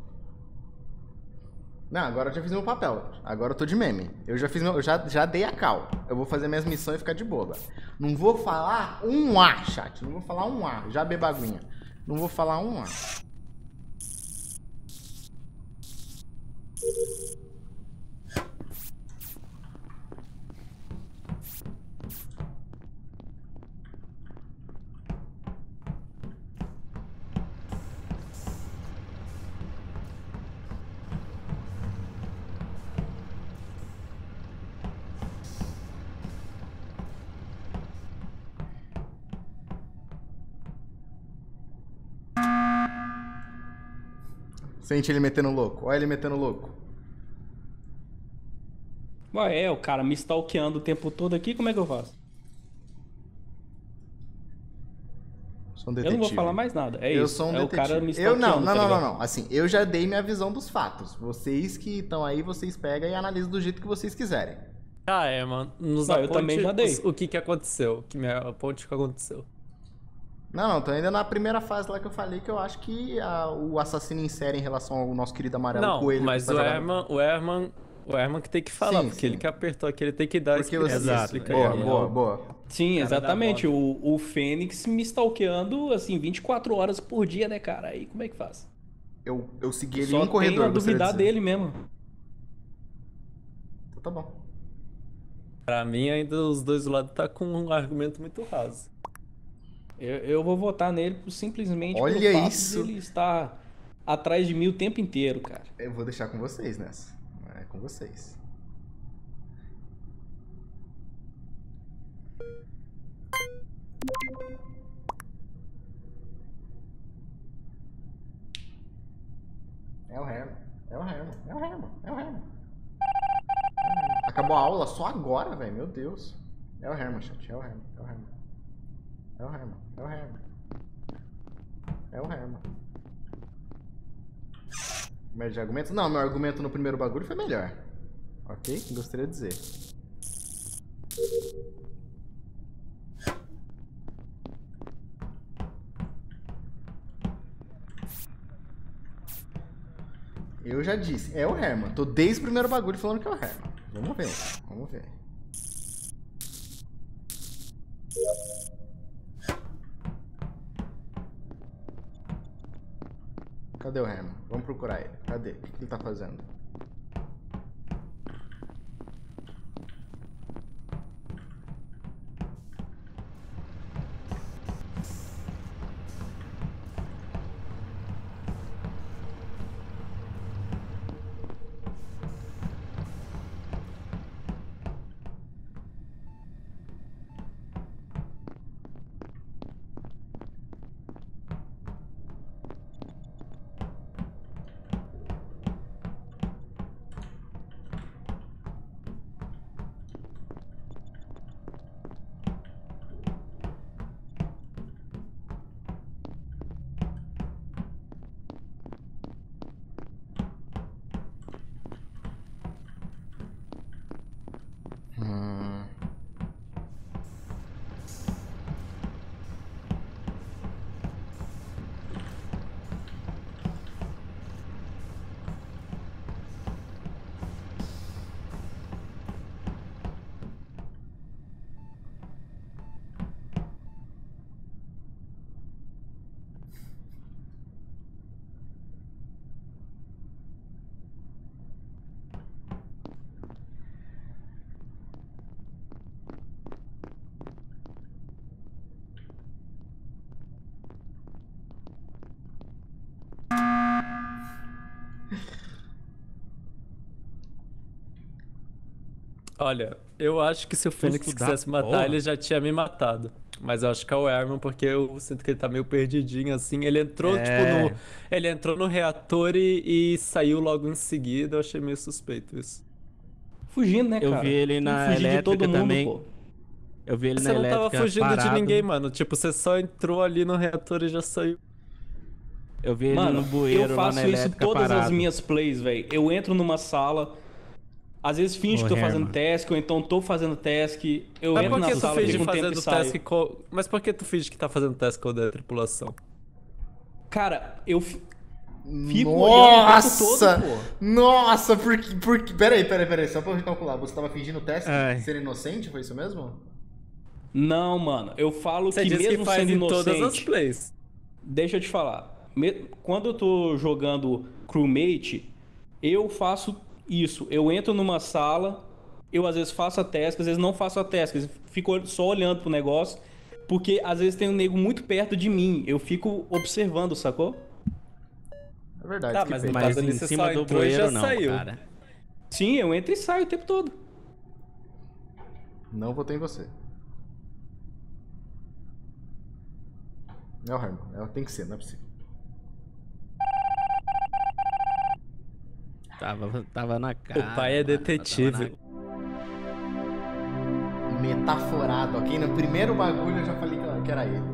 Não, agora eu já fiz meu papel. Agora eu tô de meme. Eu já fiz meu. Eu já dei a cal. Eu vou fazer minhas missões e ficar de boa agora. Não vou falar um A, chat. Não vou falar um A. Já bebo aguinha. Não vou falar um A. Sente ele metendo louco. Olha ele metendo louco. Ué, o cara me stalkeando o tempo todo aqui, como é que eu faço? Sou um Eu detetive. não vou falar mais nada. É Eu isso. sou um é o detetive. cara me Eu stalkeando, tá ligado? não. Assim, eu já dei minha visão dos fatos. Vocês que estão aí, vocês pegam e analisam do jeito que vocês quiserem. Ah, é, mano. Nos Não, eu aponte também já dei. O que aconteceu. Que me aponte o que aconteceu. Não, tô ainda na primeira fase lá que eu falei que eu acho que o assassino em série em relação ao nosso querido amarelo Não, coelho. mas que tá o Herman que tem que falar, Sim, porque sim. ele que apertou aqui, ele tem que dar Porque você... Exato. Boa. Sim, Cara, exatamente. dá O Fênix me stalkeando, assim, 24 horas por dia, né, cara? Aí como é que faz? Eu segui ele em Só um corredor, tenho a gostaria de duvidar dizer. dele mesmo. Então tá bom. Pra mim, ainda os dois lados tá com um argumento muito raso. Eu vou votar nele simplesmente Olha pelo fato isso. dele estar atrás de mim o tempo inteiro, cara. Eu vou deixar com vocês nessa. É com vocês. É o Herman. Acabou a aula só agora, velho. Meu Deus. É o Herman, chat. É o Herman. Média de argumentos? Não, meu argumento no primeiro bagulho foi melhor. Ok? Gostaria de dizer. Eu já disse, é o Herman. Tô desde o primeiro bagulho falando que é o Herman. Vamos ver. Cadê o Herman? Vamos procurar ele. Cadê? O que ele tá fazendo? Olha, eu acho que se o Fênix Custo da quisesse matar, porra. ele já tinha me matado. Mas eu acho que é o Herman, porque eu sinto que ele tá meio perdidinho, assim. Ele entrou, Ele entrou no reator e saiu logo em seguida. Eu achei meio suspeito isso. Fugindo, né, Eu cara? vi ele Tem que na fugir de elétrica todo mundo, também. pô. Eu vi ele Você na não tava elétrica fugindo de parado. ninguém, mano. Tipo, você só entrou ali no reator e já saiu. Eu vi ele Mano, no bueiro eu lá faço na isso elétrica todas as parado. minhas plays, velho. Eu entro numa sala, às vezes finjo que tô fazendo Herman. task, ou então tô fazendo task. Eu Mas entro por na que tu sala, finge fico um tempo fazendo e saio. task Mas por que tu finge que tá fazendo task com o da tripulação? Cara, eu fico olhando o tempo todo, Nossa! pô. Nossa, porque... Peraí, só pra eu calcular. Você tava fingindo o teste Ai. de ser inocente, foi isso mesmo? Não, mano. Eu falo Você que disse mesmo que faz sendo em todas as inocente... plays. Deixa eu te falar. Quando eu tô jogando crewmate, eu faço isso. Eu entro numa sala, eu às vezes faço a task, às vezes não faço a task. Eu fico só olhando pro negócio, porque às vezes tem um nego muito perto de mim. Eu fico observando, sacou? É verdade. Tá, que mas pena. no Mas caso ali em você cima só do entrou e já bueiro não, saiu. cara. Sim, eu entro e saio o tempo todo. Não votei em você. É o Herman. Tem que ser, não é possível. Tava na cara. O pai é mano, detetive. Metaforado, ok? No primeiro bagulho eu já falei que era ele.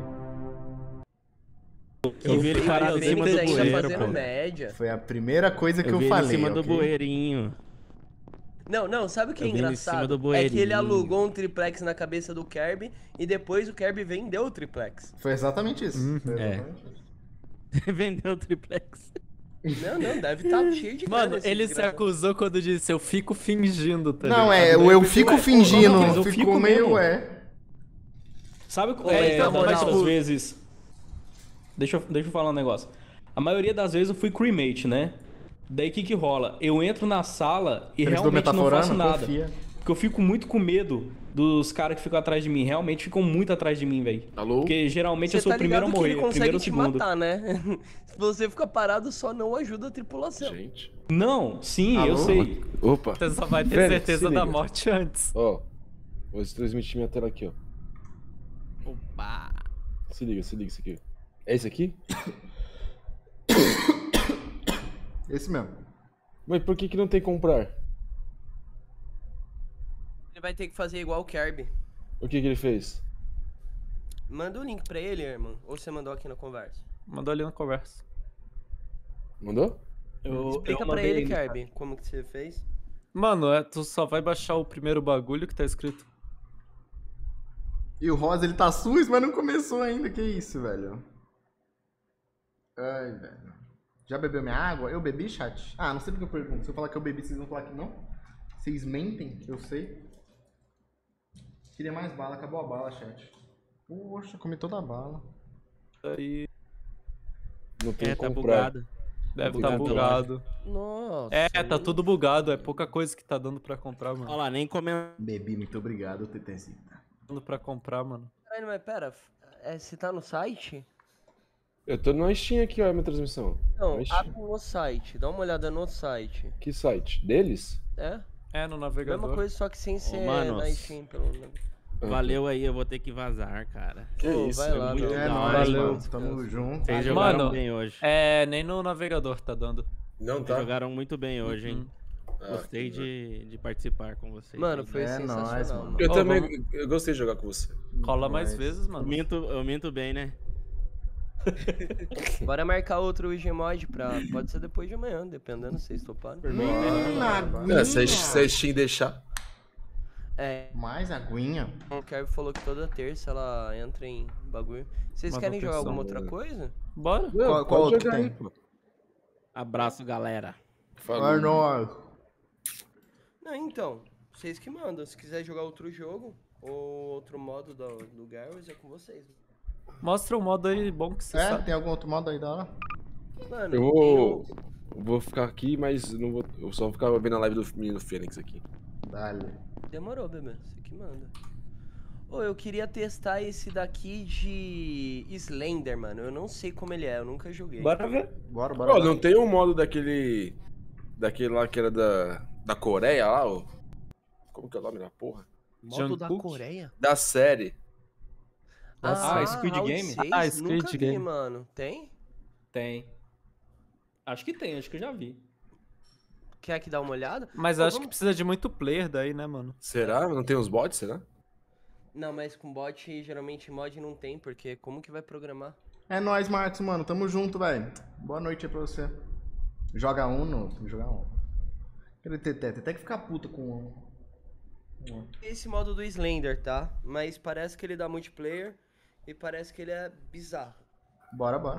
Eu vi ele parado O em cima Fênix do ainda bueiro, fazendo pô. média. Foi a primeira coisa que Eu eu vi ele falei, em cima do ok? bueirinho. Não, sabe o que é Eu vi ele em cima engraçado? do É que ele bueirinho. alugou um triplex na cabeça do Kirby e depois o Kirby vendeu o triplex. Foi exatamente isso. Foi é. exatamente isso. Vendeu o triplex. Não, deve estar cheio de grana Mano, esse ele se desgraçado. acusou quando disse eu fico fingindo, tá Não, ligado? eu fico fingindo. mas eu Ficou fico meio mesmo. Sabe então, a maioria mas, das tipo- vezes... Deixa eu falar um negócio. A maioria das vezes eu fui crewmate, né? Daí o que rola? Eu entro na sala e Eles do realmente não metaforando, faço nada. confia. Porque eu fico muito com medo dos caras que ficam atrás de mim. Realmente ficam muito atrás de mim, velho. Alô? Porque geralmente Você eu sou tá o primeiro a ligado que ele morrer. consegue Primeiro ou te segundo. matar, né? Se você ficar parado, só não ajuda a tripulação. Gente. Não, sim, eu Alô? sei. Opa. Você só vai ter Fênix, certeza se da liga. morte antes. Ó. Vou transmitir minha tela aqui, ó. Opa! Se liga isso aqui. É esse aqui? Esse mesmo. Mas por que não tem comprar? Ele vai ter que fazer igual o Kirby. O que ele fez? Manda o link pra ele, irmão. Ou você mandou aqui na conversa? Mandou ali na conversa. Mandou? Explica pra ele, Kirby, como que você fez. Mano, tu só vai baixar o primeiro bagulho que tá escrito. E o Rosa, ele tá sus, mas não começou ainda. Que isso, velho? Ai, velho. Já bebeu minha água? Eu bebi, chat? Ah, não sei porque eu pergunto. Se eu falar que eu bebi, vocês vão falar que não? Vocês mentem, eu sei. Queria mais bala, acabou a bala, chat. Poxa, comi toda a bala. Aí Não tem É, tá comprar. bugado. deve tá Bugado, bugado. Nossa. É, tá tudo bugado. É pouca coisa que tá dando pra comprar, Olha mano. lá, nem comendo. Bebi, muito obrigado, Tetezita. Dando pra comprar, mano. Caralho, mas pera, você tá no site? Eu tô no Steam aqui, ó, a minha transmissão. Não, No abre Steam. no site, dá uma olhada no site. Que site? Deles? É? É, no Mesma navegador. coisa, só que sem ser manos. na Steam, pelo menos. Valeu aí, eu vou ter que vazar, cara. Que Pô, isso? vai lá, muito meu. É da nóis, hora, valeu. mano. Tamo junto. Vocês jogaram Mano, bem hoje. É, nem no navegador tá dando. Não Vocês jogaram muito bem hoje, hein? Ah, Gostei de participar com vocês. Mano, aí. foi É sensacional, nóis, mano. mano. Eu Ó, também eu gostei de jogar com você. Cola mais Mas- vezes, mano. Eu minto bem, né? Bora marcar outro Gmod pra... Pode ser depois de amanhã, dependendo se vocês toparem. Se a Steam deixar. É, Mais aguinha? o Kirby falou que toda terça ela entra em bagulho. Vocês Manda querem jogar atenção, alguma outra coisa? Bora. Qual pode outro jogar tem? aí, pô. Abraço, galera. Falou. É nóis. Não, então, vocês que mandam. Se quiser jogar outro jogo ou outro modo do Garrus, é com vocês. Mostra o modo aí bom que você É, sabe. tem algum outro modo aí da hora? Mano, Eu vou ficar aqui, mas não vou. Eu só vou ficar vendo a live do menino Fênix aqui. Dale. Demorou, bebê. Você que manda. Ô, eu queria testar esse daqui de Slender, mano. Eu não sei como ele é, eu nunca joguei. Bora ver. Bora, bora. Ó, bora. não tem um modo daquele. Daquele lá que era da Coreia lá, ó. Como que é o nome da porra? Modo da Jungkook? Coreia? Da série. Squid Round Game? 6? Ah, Squid Nunca vi, Game. mano. Tem? Tem. Acho que tem, acho que eu já vi. Quer que dá uma olhada? Mas Pô, eu acho que vamos- precisa de muito player daí, né, mano? Será? Não tem os bots, será? Não, mas com bot, geralmente mod não tem, porque como que vai programar? É nóis, Marcos, mano. Tamo junto, velho. Boa noite aí pra você. Joga Uno, tem que jogar Uno. Aquele Teté, até que ficar puta com Uno. Esse modo do Slender, tá? Mas parece que ele dá multiplayer e parece que ele é bizarro. Bora, bora.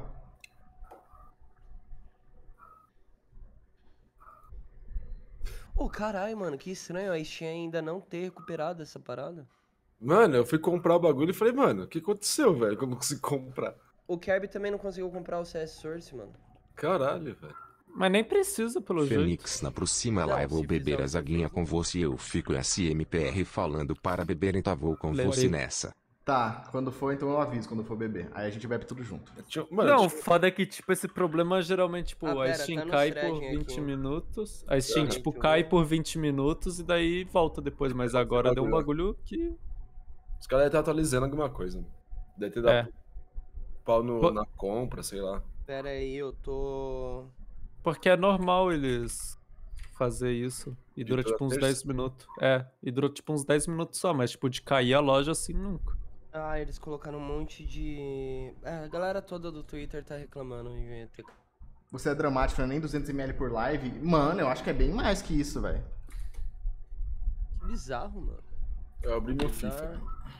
Ô, caralho, mano, que estranho a Steam ainda não ter recuperado essa parada. Mano, eu fui comprar o bagulho e falei, mano, o que aconteceu, velho? Que eu não consegui comprar. O Kirby também não conseguiu comprar o CS Source, mano. Caralho, velho. Mas nem precisa, pelo jeito. Fênix na próxima Não, live vou se beber fizer a zaguinha com você. Eu fico SMPR falando para beber, então vou com Lembrei. você nessa. Tá, quando for, então eu aviso quando for beber. Aí a gente bebe tudo junto. Mano, Não, foda é que, tipo, esse problema geralmente, tipo, Ah, a pera, Steam tá no cai thread por aqui. 20 minutos. A Steam, Aham. tipo, cai por 20 minutos e daí volta depois. Mas agora deu um bagulho que. os caras devem estar atualizando alguma coisa. Mano. Deve ter dado pau na compra, sei lá. Pera aí, eu tô... Porque é normal eles fazer isso. E dura, toda tipo, uns terça? 10 minutos. É, e dura, tipo, uns 10 minutos só. Mas, tipo, de cair a loja assim, nunca. Ah, eles colocaram um monte de... a galera toda do Twitter tá reclamando em ter... Você é dramático, não é nem 200ml por live? Mano, eu acho que é bem mais que isso, velho. Que bizarro, mano. Eu abri meu FIFA.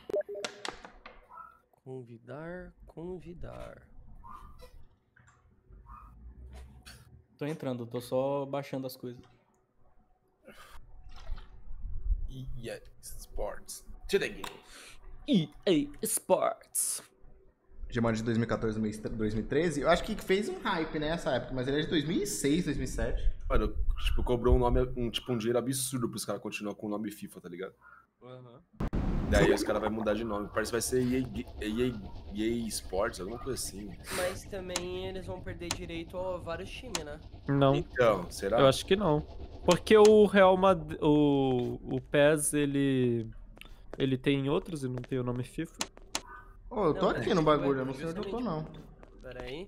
Convidar. Tô entrando, tô só baixando as coisas. EA Sports. To the game. EA Sports. Gemando de 2014, 2013. Eu acho que fez um hype nessa época, mas ele é de 2006, 2007. Mano, tipo, cobrou um nome, um dinheiro absurdo pros caras continuar com o nome FIFA, tá ligado? Daí os caras vão mudar de nome. Parece que vai ser EA Sports, alguma coisa assim. Mas também eles vão perder direito a vários times, né? Não, Então, será? eu acho que não. Porque o Real Madrid, o PES, ele tem outros e não tem o nome FIFA. Ô, eu tô Não, aqui mas no bagulho, eu não sei onde eu tô, justamente- não. Pera aí.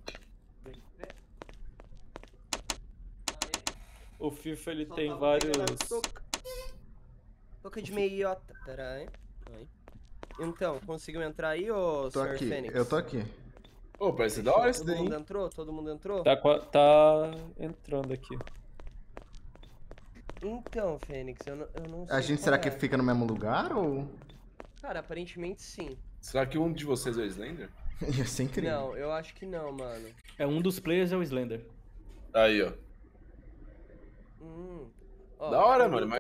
O FIFA, ele Só tem tava vários... pegando a Toca de meiota. Pera aí. Aí. Então, conseguiu entrar aí, ô Tô Sr. aqui, Fênix? eu tô aqui. Ô, parece da hora esse Todo daí, mundo hein? entrou? Todo mundo entrou? Tá entrando aqui. Então, Fênix, eu não sei A gente, qual será é. que fica no mesmo lugar ou... Cara, aparentemente sim. Será que um de vocês é o Slender? Ia ser incrível. Não, eu acho que não, mano. É um dos players é o Slender. Aí, ó. Ó, Da hora, eu mano.